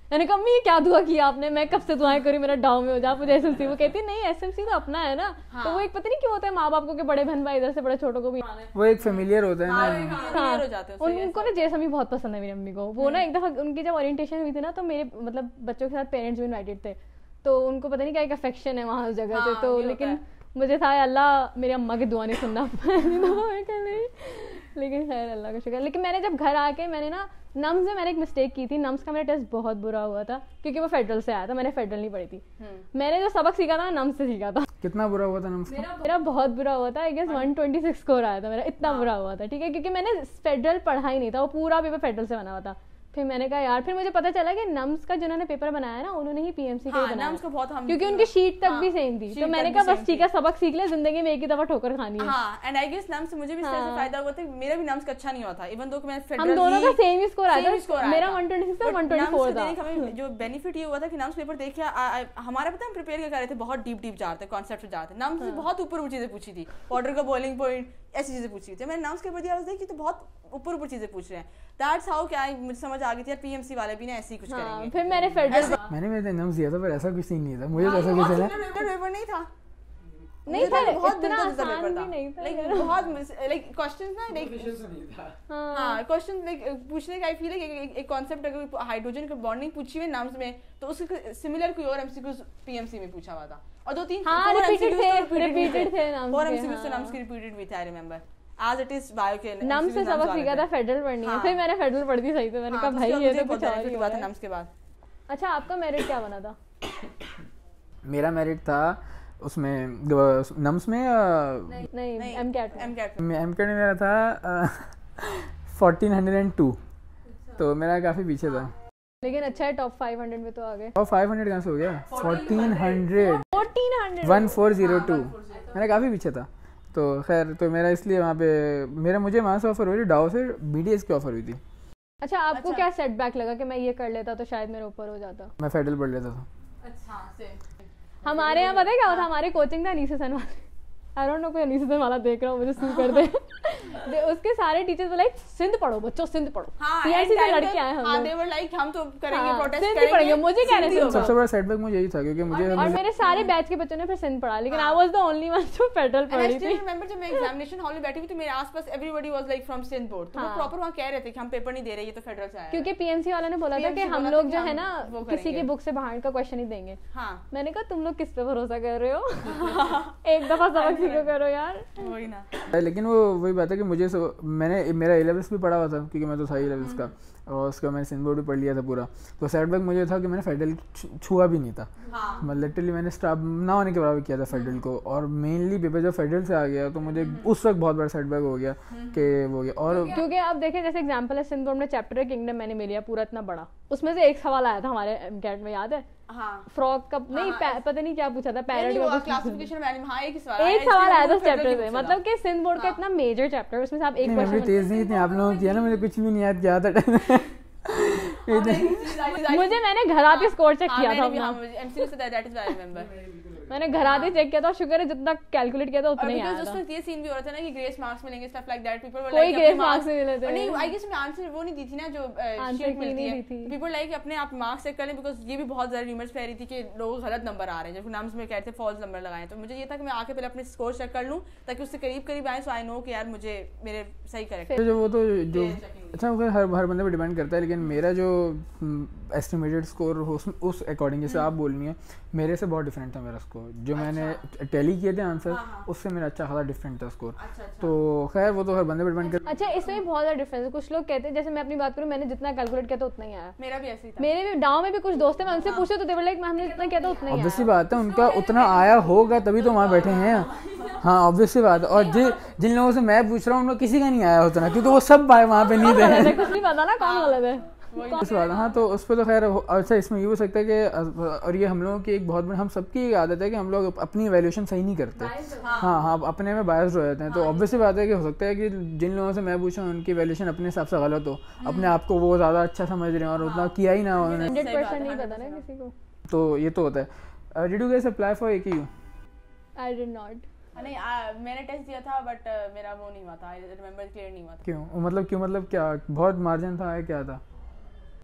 मैंने कहा मम्मी ये क्या दुआ किया आपने, मैं कब से दुआएं करी मेरा डाउन में हो जा, मुझे एसएमसी। वो कहती नहीं एसएमसी तो अपना है ना। हाँ। तो वो एक पता नहीं क्यों होता है माँ बाप को कि बड़े बहन भाई इधर से बड़े छोटों को भी वो एक फेमिलियर होता है ना। हाँ, हो जाते हैं उनको ना। जेएसएमई बहुत पसंद है मेरी मम्मी को। वो ना एक दफा उनकी जब ओरिएंटेशन हुई थी ना, तो मेरे मतलब बच्चों के साथ पेरेंट्स भी इनवाइटेड थे, तो उनको पता नहीं क्या एक अफेक्शन है वहाँ उस जगह पे। तो लेकिन मुझे था अल्लाह मेरी अम्मा की दुआ नहीं सुनना नहीं, लेकिन खैर अल्लाह का शुक्र। लेकिन मैंने जब घर आके मैंने ना नम्स में मैंने एक मिस्टेक की थी। नम्स का मेरा टेस्ट बहुत बुरा हुआ था क्योंकि वो फेडरल से आया था, मैंने फेडरल नहीं पढ़ी थी। मैंने जो सबक सीखा था नम्स से सीखा था। कितना बुरा हुआ था नम्स का? मेरा, मेरा बहुत बुरा हुआ था। I guess one twenty six score आया था मेरा, इतना बुरा हुआ था। ठीक है, क्योंकि मैंने फेडरल पढ़ा ही नहीं था, वो पूरा पेपर फेडरल से बना हुआ था। फिर मैंने कहा यार, फिर मुझे पता चला कि नम्स का जिन्होंने पेपर बनाया ना उन्होंने ही पीएमसी का बनाया, नम्स का बहुत हम क्योंकि उनकी शीट तक भी सेम थी। तो मैंने कहा बस ठीक है सबक सीख ले, जिंदगी में एक ही दफा ठोकर खानी है। हाँ, एंड आई गेस नम्स से मुझे भी फायदा हुआ था। मेरा भी नम्स का अच्छा नहीं हुआ था, इवन दो मैं फेडरल हम दोनों का सेम ही स्कोर आया था। मेरा वन ट्वेंटी सिक्स था, वन ट्वेंटी फोर था। हमें जो बेनिफिट ये हुआ था कि नम्स पेपर देख के हमारा पता हम प्रिपेयर क्या कर रहे थे, बहुत डीप डीप जा रहे थे, कॉन्सेप्ट जा रहे थे। नम्स बहुत ऊपर ऊपर चीजें पूछी थी, वाटर का बॉइलिंग पॉइंट, ऐसी चीजें पूछी थी। मैंने नम्स के ऊपर आवाज देखी तो बहुत ऊपर ऊपर चीजें पूछ रहे हैं। दैट्स हाउ क्या मुझे समझ आ गई थी यार पीएमसी वाले भी ना ऐसे ही कुछ करेंगे। फिर मैंने फेडरल मैंने मेरे नम्स दिया था पर ऐसा कुछ नहीं था, मुझे ऐसा कुछ ना पेपर नहीं था। नहीं था, बहुत इतना आसान आसान भी नहीं था, लाइक बहुत लाइक क्वेश्चंस ना लाइक हां क्वेश्चन लाइक पूछने का आई फील है कि एक कांसेप्ट अगर हाइड्रोजन का बॉन्डिंग पूछी हुई नम्स में तो उसके सिमिलर कोई और एमसीक्यूज पीएमसी में पूछा हुआ था और दो तीन हां रिपीटेड थे रिपीटेड थे नम्स और एमसीक्यूज तो नम्स के रिपीटेड भी थे। आई रिमेंबर आज इट इज बायो के नम्स से सबक सीखा था, फेडरल पढ़नी है। फिर मैंने फेडरल पढ़ दी सही, तो मैंने कहा भाई ये तो कुछ और ही बात है नम्स के बाद। अच्छा आपका मेरिट क्या बना था? मेरा मेरिट था उसमें नम्स में नहीं नहीं एमकैट एमकैट में एमकैट में मेरा था फोर्टीन हंड्रेड एंड टू, तो मेरा काफ़ी पीछे था। लेकिन अच्छा है टॉप फाइव हंड्रेड में तो आ गए। टॉप फाइव हंड्रेड कहाँ से हो गया? Fourteen hundred fourteen hundred one four zero two मेरा काफ़ी पीछे था। तो खैर तो मेरा इसलिए वहाँ पे मेरा मुझे वहाँ से ऑफर हुई थी, डाउ से बीडीएस की ऑफर हुई थी। अच्छा आपको अच्छा। क्या सेटबैक लगा कि मैं ये कर लेता तो शायद मेरे ऊपर हो जाता? मैं फेडरल पढ़ लेता था। अच्छा से हमारे यहाँ पता है क्या होता, हमारे कोचिंग था अनीसा सन वाला। आई डोंट नो कोई अनीसा सन वाला देख रहा हो मुझे सू कर दे। दे उसके सारे टीचर्स वो लाइक सिंध पढ़ो बच्चों, सिंध पढ़ो। पीआईसी से लड़के आए हम। हां दे वर लाइक हम तो करेंगे प्रोटेस्ट करेंगे, पढ़ेंगे। मुझे क्या नहीं सबसे बड़ा सेटबैक मुझे यही था क्योंकि मुझे और मेरे सारे बैच के बच्चों ने फिर सिंध पढ़ा, लेकिन I was the only one जो फेडरल पढ़ी थी। आई रिमेंबर जब मैं एग्जामिनेशन हॉल में बैठी हुई तो मेरे आसपास everybody was like from Sindh board, तो वो प्रॉपर वहां कह रहे थे कि हम पेपर नहीं दे रहे, ये तो फेडरल से आया है। क्योंकि पीएमसी वाला ने बोला था कि हम लोग जो है ना किसी की बुक से बाहर का क्वेश्चन ही देंगे। हां मैंने कहा तुम लोग किस पे भरोसा कर रहे हो? एक दफा सबक सीखो करो यार। वही ना, लेकिन वो वही बात है कि मुझे मैंने मेरा ए लेवल्स भी पढ़ा हुआ था क्योंकि मैं तो था ए लेवल्स का, और उसका मैंने सिंध बोर्ड भी पढ़ लिया था पूरा। तो सेटबैक मुझे था कि मैंने फेडरल छुआ भी नहीं था। हाँ। मतलब लिटरली मैंने स्टाफ ना होने के बराबर किया था फेडरल को, और मेनली पेपर जब फेडरल से आ गया तो मुझे उस वक्त बहुत बड़ा सेटबैक हो गया कि वो गया। और क्योंकि अब देखें जैसे एग्जांपल है सिंध बोर्ड में चैप्टर किंगडम मैंने मिल लिया पूरा इतना बड़ा, उसमें से एक सवाल आया था हमारे एमकैट में, याद है? हाँ फ्रॉग का नहीं हाँ, पता नहीं क्या पूछा था, पैरेट का क्लासिफिकेशन वैल्यू। हाँ एक सवाल एक सवाल आया था चैप्टर से, मतलब कि सिंध बोर्ड का इतना मेजर चैप्टर उसमें से आप एक क्वेश्चन तेज नहीं थी आप लोगों की, है ना, मुझे कुछ भी नहीं याद किया था। मुझे मैंने घर आते स्कोर चेक किया था, MCQ say that is I remember मैंने घर आते चेक किया था, शुक्र है जितना कैलकुलेट किया था उतना ही आया था। उसमें ये सीन भी हो रहा था ना कि ग्रेस मार्क्स मिलेंगे stuff like that, people were like कोई ग्रेस मार्क्स नहीं मिले थे। नहीं आई गेस मैं आंसर वो नहीं दी थी ना जो शीट मिलती है, पीपल लाइक अपने आप मार्क्स चेक कर लें, बिकॉज़ ये भी बहुत ज्यादा रूमर्स फैल रही थी कि लोग गलत नंबर आ रहे हैं, जब नाम्स में कहते थे फॉल्स नंबर लगाएं। तो मुझे ये था कि मैं आके पहले अपने स्कोर चेक कर लूं ताकि उससे करीब करीब आए, सो आई नो कि यार मुझे मेरे सही करेक्ट जो वो तो जो अच्छा वो हर हर बंदे पे डिपेंड करता है, लेकिन मेरा जो एस्टिमेटेड स्कोर उस उस अकॉर्डिंग जैसे आप बोल रही हैं मेरे से बहुत डिफरेंट था मेरा स्कोर, जो अच्छा। मैंने टैली किए थे आंसर हाँ, हाँ। उससे मेरा अच्छा खासा डिफरेंट था स्कोर। अच्छा, अच्छा। तो खैर वो तो हर बंदे पे डिपेंड करता है। अच्छा इसमें भी बहुत ज़्यादा डिफरेंस है, कुछ लोग कहते हैं, जैसे मैं अपनी बात करूँ मैंने जितना कैलकुलेट किया था उतना ही आया, मेरा भी ऐसे ही था। मेरे भी गाँव में भी कुछ दोस्त हैं, मैं उनसे पूछे तो देवर लाइक हमने जितना किया था उतना ही आया। ऑब्वियसली बात है उनका उतना आया होगा तभी तो वहाँ बैठे हैं। हाँ ऑब्वियसली बात है, और जिन जिन लोगों से मैं पूछ रहा हूँ उनका किसी का नहीं आया उतना, क्योंकि वो सब वहाँ पे नहीं थे। कुछ नहीं पता ना कौन गलत है इस बात। हाँ तो उस पर तो खैर अच्छा इसमें ये हो सकता है कि, और ये हम लोगों की एक बहुत बड़ी हम सबकी एक आदत है कि हम लोग अपनी वैल्यूएशन सही नहीं करते। हाँ हाँ अपने में बायस्ड हो जाते हैं। तो ऑब्वियसली बात है कि हो सकता है कि जिन लोगों से मैं पूछा उनकी वैल्यूएशन अपने हिसाब से गलत हो, अपने आप को वो ज़्यादा अच्छा समझ रहे हैं और उतना किया ही ना उन्होंने। हंड्रेड परसेंट नहीं पता ना किसी को, तो ये तो होता है। Did you guys apply for AKU? I did not. नहीं आ, मैंने टेस्ट दिया था बट uh, मेरा वो नहीं हुआ था, आई रिमेंबर क्लियर नहीं हुआ था। क्यों मतलब क्यों मतलब क्या बहुत मार्जिन था या क्या था?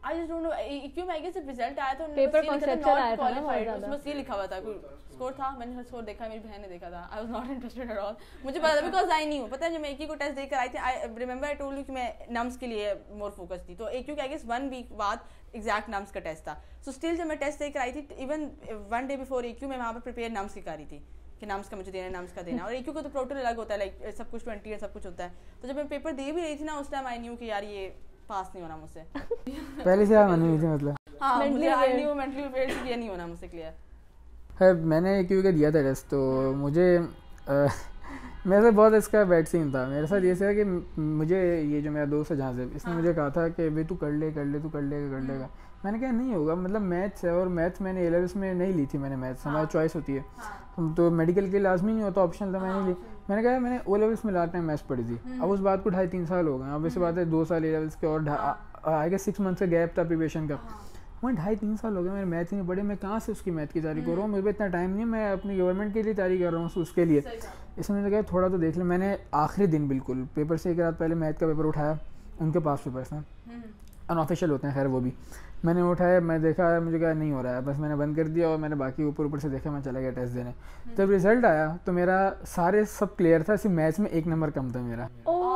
आई जस्ट डोंट नो क्यों मैं जब रिजल्ट आया तो पेपर कॉन्सेप्चुअल आया था ना बहुत ज्यादा, उसमें ये लिखा हुआ था कोई स्कोर था, मैंने स्कोर देखा, मेरी बहन ने देखा था, I was not interested at all, मुझे पता था बिकॉज आई नहीं हूँ, पता है जब मैं एक ही को टेस्ट देकर आई थी, I remember I told you कि मैं नम्स के लिए मोर फोकस थी, तो एक क्योंकि आई गेस वन वीक बाद एग्जैक्ट नम्स का टेस्ट था, सो स्टिल जब मैं टेस्ट देकर आई थी इवन वन डे बिफोर एक मैं वहाँ पर प्रिपेयर नम्स की कर रही थी कि नम्स का मुझे देना है, नम्स का देना, और एक को तो प्रोटोल अलग होता है, लाइक सब कुछ ट्वेंटी है सब कुछ होता है, तो जब मैं पेपर दे भी रही थी ना उस टाइम आई न्यू कि यार ये पास नहीं होना मुझसे पहले से मानी हुई थी मतलब हाँ Mentally मुझे I prepared. New mentally prepared कि ये नहीं होना मुझसे क्लियर। है। मैंने क्यों का दिया था टेस्ट, तो मुझे आ, मेरे साथ बहुत इसका बैड सीन था। मेरे साथ ये था कि मुझे ये जो मेरा दोस्त है जहाँ से, इसने मुझे कहा था कि भाई तू कर ले कर ले तू कर लेगा कर लेगा। मैंने कहा नहीं होगा, मतलब मैथ्स है और मैथ्स मैंने ए लेवल्स में नहीं ली थी मैंने, मैथ्स हमारी चॉइस होती है, तो मेडिकल के लाजमी नहीं होता, ऑप्शनल था, मैंने ली। मैंने कहा मैंने ओ लेवल्स में लास्ट टाइम मैथ्स पढ़ी थी, अब उस बात को ढाई तीन साल हो गए, अब ऐसी बात है दो साल ए लेवल्स के और आई गेस सिक्स मंथ का गैप था प्रिपरेशन का, मैं ढाई तीन साल हो गए मैंने मैथ ही नहीं पढ़े, मैं कहाँ से उसकी मैथ की तैयारी कर रहा हूँ, मेरे पे इतना टाइम नहीं, मैं अपनी गवर्नमेंट के लिए तैयारी कर रहा हूँ उसके लिए। इसमें मैंने कहा थोड़ा तो देख ले। मैंने आखिरी दिन बिल्कुल पेपर से एक रात पहले मैथ का पेपर उठाया, उनके पास पेपर्स हैं अनऑफिशियल होते हैं खैर वो भी, मैंने उठाया, मैं देखा, मुझे कहा नहीं हो रहा है, बस मैंने बंद कर दिया और मैंने बाकी ऊपर ऊपर से देखा, मैं चला गया टेस्ट देने। जब रिजल्ट आया तो मेरा सारे सब क्लियर था, सिर्फ मैथ्स में एक नंबर कम था मेरा,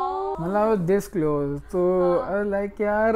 मतलब दिस क्लोज। तो लाइक यार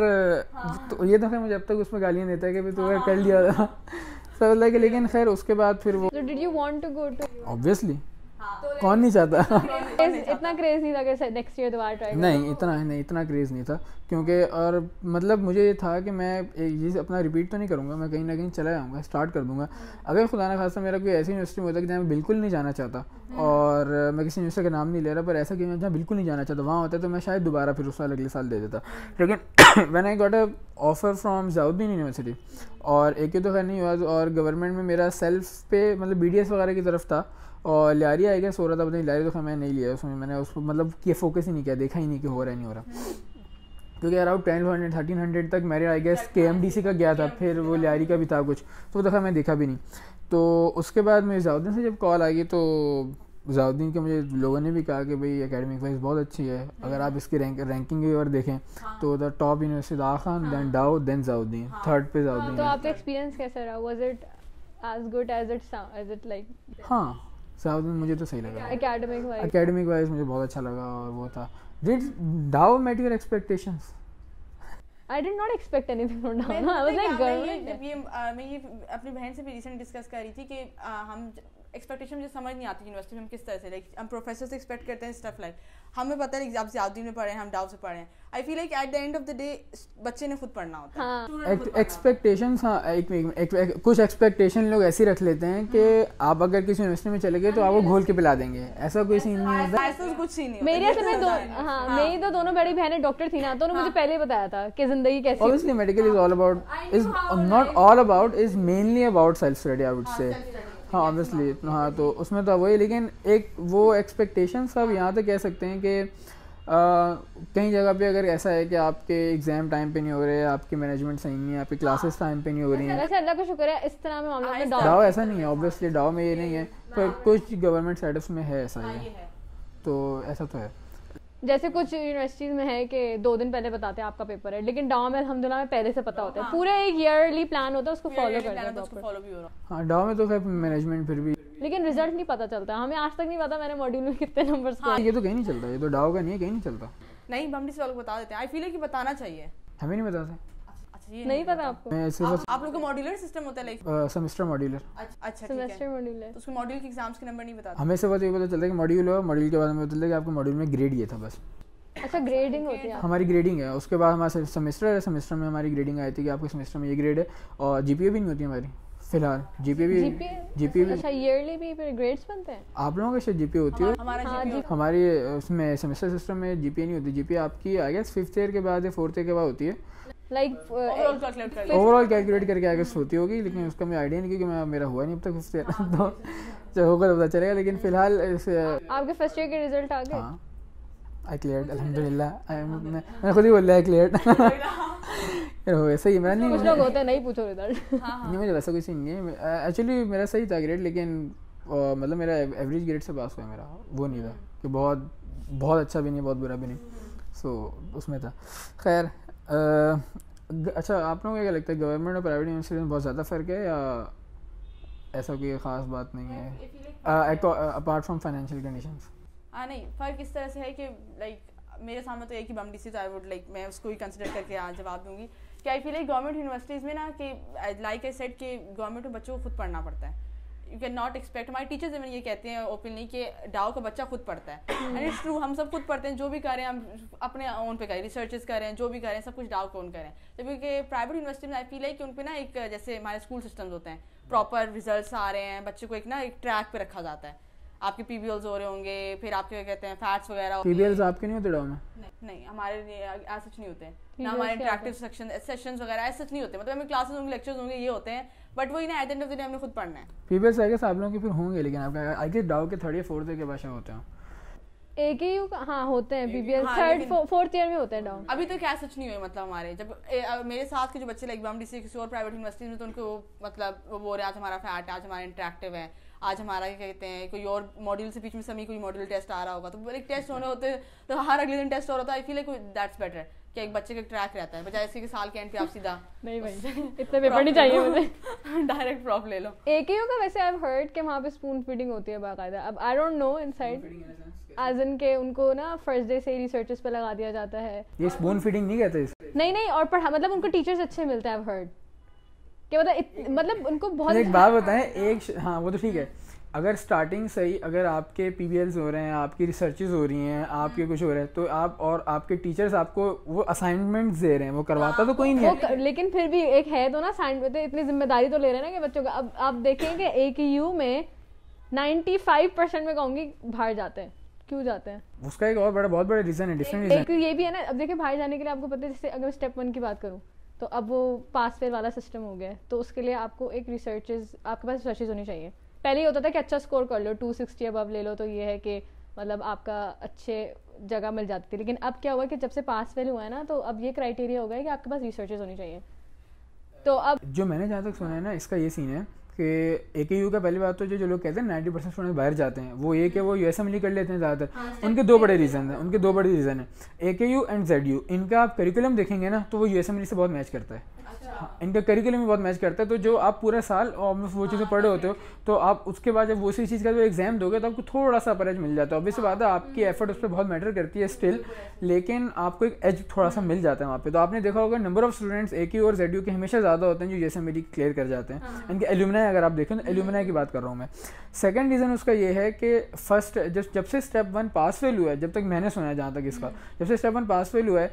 तो ये तो खैर मुझे अब तक उसमें गालियाँ देता है कि भाई तूने कर लिया था सब लाइक, लेकिन खैर उसके बाद फिर वो So did you want to go to? Obviously कौन नहीं चाहता इतना क्रेज नहीं था कि नेक्स्ट ईयर दोबारा ट्राई नहीं, इतना नहीं, इतना क्रेज़ नहीं था, क्योंकि और मतलब मुझे ये था कि मैं एक चीज़ अपना रिपीट तो नहीं करूँगा, मैं कहीं ना कहीं चला जाऊँगा, स्टार्ट कर दूँगा। अगर खुदा न खास्ता मेरा कोई ऐसी यूनिवर्सिटी में होता कि जहाँ मैं बिल्कुल नहीं जाना चाहता, और मैं किसी यूनिवर्सिटी का नाम नहीं ले रहा, पर ऐसा कि मैं जहाँ बिल्कुल नहीं जाना चाहता वहाँ होता तो मैं शायद दोबारा फिर उस साल अगले साल दे देता। लेकिन when I got a offer from Ziauddin university, और एक ही तो खैर नहीं हुआ, और गवर्नमेंट में मेरा सेल्फ पे मतलब बी डी एस वगैरह की तरफ था, और लियारी आई गेस हो रहा था, पता नहीं लियारी तो खैर मैंने नहीं लिया उसमें, मैंने उसको मतलब कि फोकस ही नहीं किया, देखा ही नहीं कि हो रहा है नहीं हो रहा, क्योंकि around ten hundred thirteen hundred तक मेरे I guess K M D C का गया था, फिर वो लियारी का भी था कुछ, तो वो दफ़ा मैं देखा भी नहीं। तो उसके बाद मुझे ज़ाउद्दीन से जब कॉल आई तो ज़ाउद्दीन के मुझे लोगों ने भी कहा कि भाई एकेडमिक वाइज बहुत अच्छी है, अगर आप इसकी रैंक रैंकिंग भी और देखें तो द टॉप यूनिवर्सिटी दा Khan, then Dow, then Ziauddin, third पे ज़ाउद्दीन। तो आपका एक्सपीरियंस कैसा रहा? Was it as good as it as it like? हाँ ज़ाउद्दीन मुझे तो सही लगा, एकेडमिक वाइज एकेडमिक वाइज मुझे बहुत अच्छा लगा, और वो था did Dow met your expectations? I did not expect anything from now. मैं I was like, मैं ये girl. जब ये आ, मैं ये अपनी बहन से भी रिसेंट डिस्कस कर रही थी कि आ, हम एक्सपेक्टेशन मुझे समझ नहीं आती यूनिवर्सिटी में हम किस तरह से, लाइक हम प्रोफेसर से एक्सपेक्ट करते हैं स्टफ, लाइक हमें पता है आप ज़ाउद्दीन में पढ़े हैं, हम डाउ से पढ़े हैं, I feel like at the end of the day बच्चे ने खुद पढ़ना होता है। एक्सपेक्टेशंस हाँ एक, एक, एक, एक, कुछ एक्सपेक्टेशन लोग ऐसी रख लेते हैं कि आप अगर किसी यूनिवर्सिटी में चले गए तो आपको घोल के पिला देंगे, ऐसा कोई सीन नहीं होता। ऐसा कुछ ही नहीं होता। मेरे ऐसे में दो हाँ मेरी तो दोनों बड़ी बहनें डॉक्टर थी ना, तो उन्होंने मुझे पहले ही बताया था कि जिंदगी कैसी। Obviously medical is all about is not all about is mainly about self study I would say। हाँ ऑब्वियसली हाँ, तो उसमें तो वही, लेकिन एक वो एक्सपेक्टेशंस आप यहाँ तक कह सकते हैं कि कई जगह पे अगर ऐसा है कि आपके एग्जाम टाइम पे नहीं हो रहे, आपकी मैनेजमेंट सही नहीं है, आपकी क्लासेस टाइम पे नहीं हो रही हैं, वैसे अल्लाह का शुक्र है इस तरह में मामला में डाउ ऐसा नहीं है, ऑब्वियसली डाउ में ये नहीं है, पर कुछ गवर्नमेंट सेटअप्स में है ऐसा ही है, तो ऐसा तो है। जैसे कुछ यूनिवर्सिटीज में है कि दो दिन पहले बताते हैं आपका पेपर है, लेकिन डाउ में अल्हम्दुलिल्लाह में पहले से पता होता है, पूरा एक ईयरली प्लान होता है, उसको फॉलो करते हैं प्रॉपर। फॉलो भी हो रहा है। हाँ डाउ में तो खैर मैनेजमेंट फिर भी, लेकिन रिजल्ट नहीं पता चलता, हमें आज तक नहीं पता मैंने मॉड्यूल में कितने नंबर्स हाँ, ये तो कहीं नहीं चलता, ये तो डाउ का नहीं है, कहीं नहीं चलता। नहीं बमडी से वालों को बता देते हैं, आई फील है कि बताना चाहिए। हमें नहीं बताते, अच्छा ये नहीं पता आपको? मैं सिर्फ आप लोग का मॉड्यूलर सिस्टम होता है लाइक सेमेस्टर मॉड्यूलर। अच्छा ठीक है, सेमेस्टर मॉड्यूल है तो उसके मॉड्यूल के एग्जाम्स के नंबर नहीं बताते। हमें से बस ये पता चलता है कि मॉड्यूल हो, मॉड्यूल के बाद हमें पता चलता है कि आपके मॉड्यूल में ग्रेड ये था बस। अच्छा ग्रेडिंग होती है? हमारी ग्रेडिंग है, उसके बाद हमारा सेमेस्टर है, सेमेस्टर में हमारी ग्रेडिंग आई थी कि आपके सेमेस्टर में ये ग्रेड है, और जीपीए भी नहीं होती हमारी फिलहाल, जीपीए भी जीपीए भी। अच्छा ईयरली भी फिर ग्रेड्स बनते हैं? आप लोगों का शायद जीपीए होती है, हमारा हाँ, जीपीए हमारी उसमें सेमेस्टर सिस्टम में जीपीए नहीं होती, जीपीए आपकी आई गेस फिफ्थ ईयर के बाद या फोर्थ ईयर के बाद होती है, लाइक ओवरऑल कैलकुलेट कर ओवरऑल कैलकुलेट करके आई गेस होती होगी, लेकिन उसका मुझे आइडिया नहीं क्योंकि मैं मेरा हुआ नहीं अब तक फिफ्थ ईयर तो जब होगा तो पता चलेगा, लेकिन फिलहाल आपके फर्स्ट ईयर के रिजल्ट आ गए? हाँ आई क्लियर्ड अल्हम्दुलिल्लाह, मैंने खुद ही बोल रहा है क्लियर्ड हो गया सही, मेरा नहीं, कुछ लोग होते हैं नहीं पूछो रिजल्ट। नहीं मुझे वैसा कोई सीन नहीं है, एक्चुअली मेरा सही था ग्रेड, लेकिन मतलब मेरा एवरेज ग्रेड से पास हुआ, मेरा वो नहीं था कि बहुत बहुत अच्छा भी नहीं बहुत बुरा भी नहीं, सो उसमें था। खैर अच्छा, आप लोगों को क्या लगता है गवर्नमेंट और प्राइवेट यूनिवर्सिटी में बहुत ज़्यादा फ़र्क है या ऐसा कोई ख़ास बात नहीं है अपार्ट फ्रॉम फाइनेंशियल कंडीशंस? हाँ नहीं, फ़र्क इस तरह से है कि लाइक मेरे सामने तो एक ही बमडी सी, तो आई वुड लाइक मैं उसको ही कंसिडर करके आज जवाब दूंगी कि I feel like government universities में ना कि लाइक आई सेड कि गवर्नमेंट में बच्चों को खुद पढ़ना पड़ता है. यू कैन नॉट एक्सपेक्ट, हमारे टीचर्स में ये कहते हैं ओपनली कि डाओ का बच्चा खुद पढ़ता है, एंड इट्स ट्रू, हम सब खुद पढ़ते हैं, जो भी करें हम अपने ओन पे करें, रिसर्चेस करें, जो भी करें सब कुछ डाओ को ओन करें. जबकि प्राइवेट यूनिवर्सिटी में आई फील लाइक कि उन पे ना एक जैसे हमारे स्कूल सिस्टम्स होते हैं, प्रॉपर रिजल्ट्स आ रहे हैं, बच्चे को एक ना एक ट्रैक पे रखा जाता है, आपके पीबीएल्स हो रहे होंगे, फिर आपके क्या कहते हैं फैट्स वगैरह. पीबीएल्स आपके नहीं होते डाओ में? नहीं नहीं, हमारे ऐसा सच नहीं होते, ना हमारे इंटरेक्टिव सेक्शन सेशंस वगैरह ऐसा सच नहीं होते, मतलब हमें क्लासेस होंगे, लेक्चर्स होंगे, ये होते हैं, बट वही ना at the end of the day हमने खुद पढ़ना है. पीबीएल्स आई गेस आप लोगों के फिर होंगे, लेकिन आपका आई गेस डाओ के थर्ड या फोर्थ ईयर के भाषा होते हैं. एकेयू का हाँ होते हैं पीबीएल हाँ, थर्ड लेकिन- फोर्थ ईयर में होते हैं डाउन. अभी तो क्या सच नहीं हुई, मतलब हमारे जब ए, अ, मेरे साथ के जो बच्चे लाइक बमडीसी किसी और प्राइवेट यूनिवर्सिटी में, तो उनको मतलब वो बोल रहे हैं आज हमारा फैट, आज हमारा इंटरेक्टिव है, आज हमारा क्या कहते हैं कोई और मॉड्यूल से बीच में समी कोई मॉड्यूल टेस्ट आ रहा होगा, तो एक टेस्ट होने होते तो हर अगले दिन टेस्ट हो रहा था. I feel like that's better कि एक बच्चे का ट्रैक रहता है, बजाय इसके कि साल के एंड पे आप सीधा नहीं भाई इतने पेपर नहीं चाहिए मुझे. डायरेक्ट प्रॉप ले लो. एकेयू का वैसे आई हैव हर्ड कि वहाँ पे स्पून फीडिंग होती है बाकायदा. अब I don't know inside as in के उनको ना फर्स्ट डे से ही रिसर्चेस पे लगा दिया जाता है. ये स्पून फीडिंग नहीं कहते इसे? नहीं नहीं, और पढ़ा मतलब उनको टीचर्स अच्छे मिलते हैं. आई हैव हर्ड कि मतलब इत, मतलब उनको बहुत एक बात बताएं, एक हाँ वो तो ठीक है, अगर स्टार्टिंग से ही अगर आपके पीबीएल्स हो रहे हैं, आपकी रिसर्चेज हो रही हैं, आपके कुछ हो रहा है, तो आप और आपके टीचर्स आपको वो असाइनमेंट्स दे रहे हैं, वो करवाता तो कोई नहीं वो है. कर, लेकिन फिर भी एक है तो ना साइंस तो इतनी जिम्मेदारी तो ले रहे हैं ना कि बच्चों का. अब आप देखेंगे एकेयू में नाइन्टी परसेंट में कहूँगी बाहर जाते हैं. क्यों जाते हैं? उसका एक और बड़ा बहुत बड़ा रीज़न है, डिफरेंट रीज़न. एक ये भी है ना, अब देखिए बाहर जाने के लिए आपको पता है, जैसे अगर स्टेप वन की बात करूँ तो अब वो पास फेल वाला सिस्टम हो गया है, तो उसके लिए आपको एक रिसर्चेज आपके पास रिसर्चेज होनी चाहिए. पहले ये होता था कि अच्छा स्कोर कर लो, टू सिक्सटी अब ले लो, तो ये है कि मतलब आपका अच्छे जगह मिल जाती थी. लेकिन अब क्या हुआ कि जब से पास फेल हुआ है ना, तो अब ये क्राइटेरिया हो गया है कि आपके पास रिसर्चेज होनी चाहिए. तो अब जो मैंने जहाँ तक सुना है ना, इसका ये सीन है कि एकेयू का पहली बात तो जो जो लोग कहते हैं नाइन्टी परसेंट स्टूडेंट बाहर जाते हैं, वो ये कि वो यूएसएमएल कर लेते हैं ज़्यादातर. उनके दो बड़े रीज़न हैं, उनके दो बड़े रीज़न हैं. एकेयू एंड जेडयू, इनका आप करिकुलम देखेंगे ना तो वो यूएसएमएल से बहुत मैच करता है. हाँ, इनका करिकुलम भी बहुत मैच करता है. तो जो आप पूरा साल ऑलमोस्ट वो चीज़ें पढ़े होते हो, तो आप उसके बाद जब वो उसी चीज़ का जो एग्जाम दोगे तो आपको थोड़ा सा पर एज मिल जाता है. ऑब्वियस बात है आपकी एफर्ट उस पर बहुत मैटर करती है स्टिल, लेकिन आपको एक एज थोड़ा सा मिल जाता है वहाँ पे. तो आपने देखा होगा नंबर ऑफ स्टूडेंट्स एकेयू और जेडयू के हमेशा ज़्यादा होते हैं जो यूएसएमएल क्लियर कर जाते हैं. इनके एल्यूमिनाई अगर आप देखें तो एल्यूमिनाई की बात कर रहा हूँ मैं. सेकंड रीज़न उसका ये है कि फर्स्ट जब जब से स्टेप वन पास फेल हुआ है, जब तक मैंने सुना है जहाँ तक इसका, जब से स्टेप वन पास फेल हुआ है,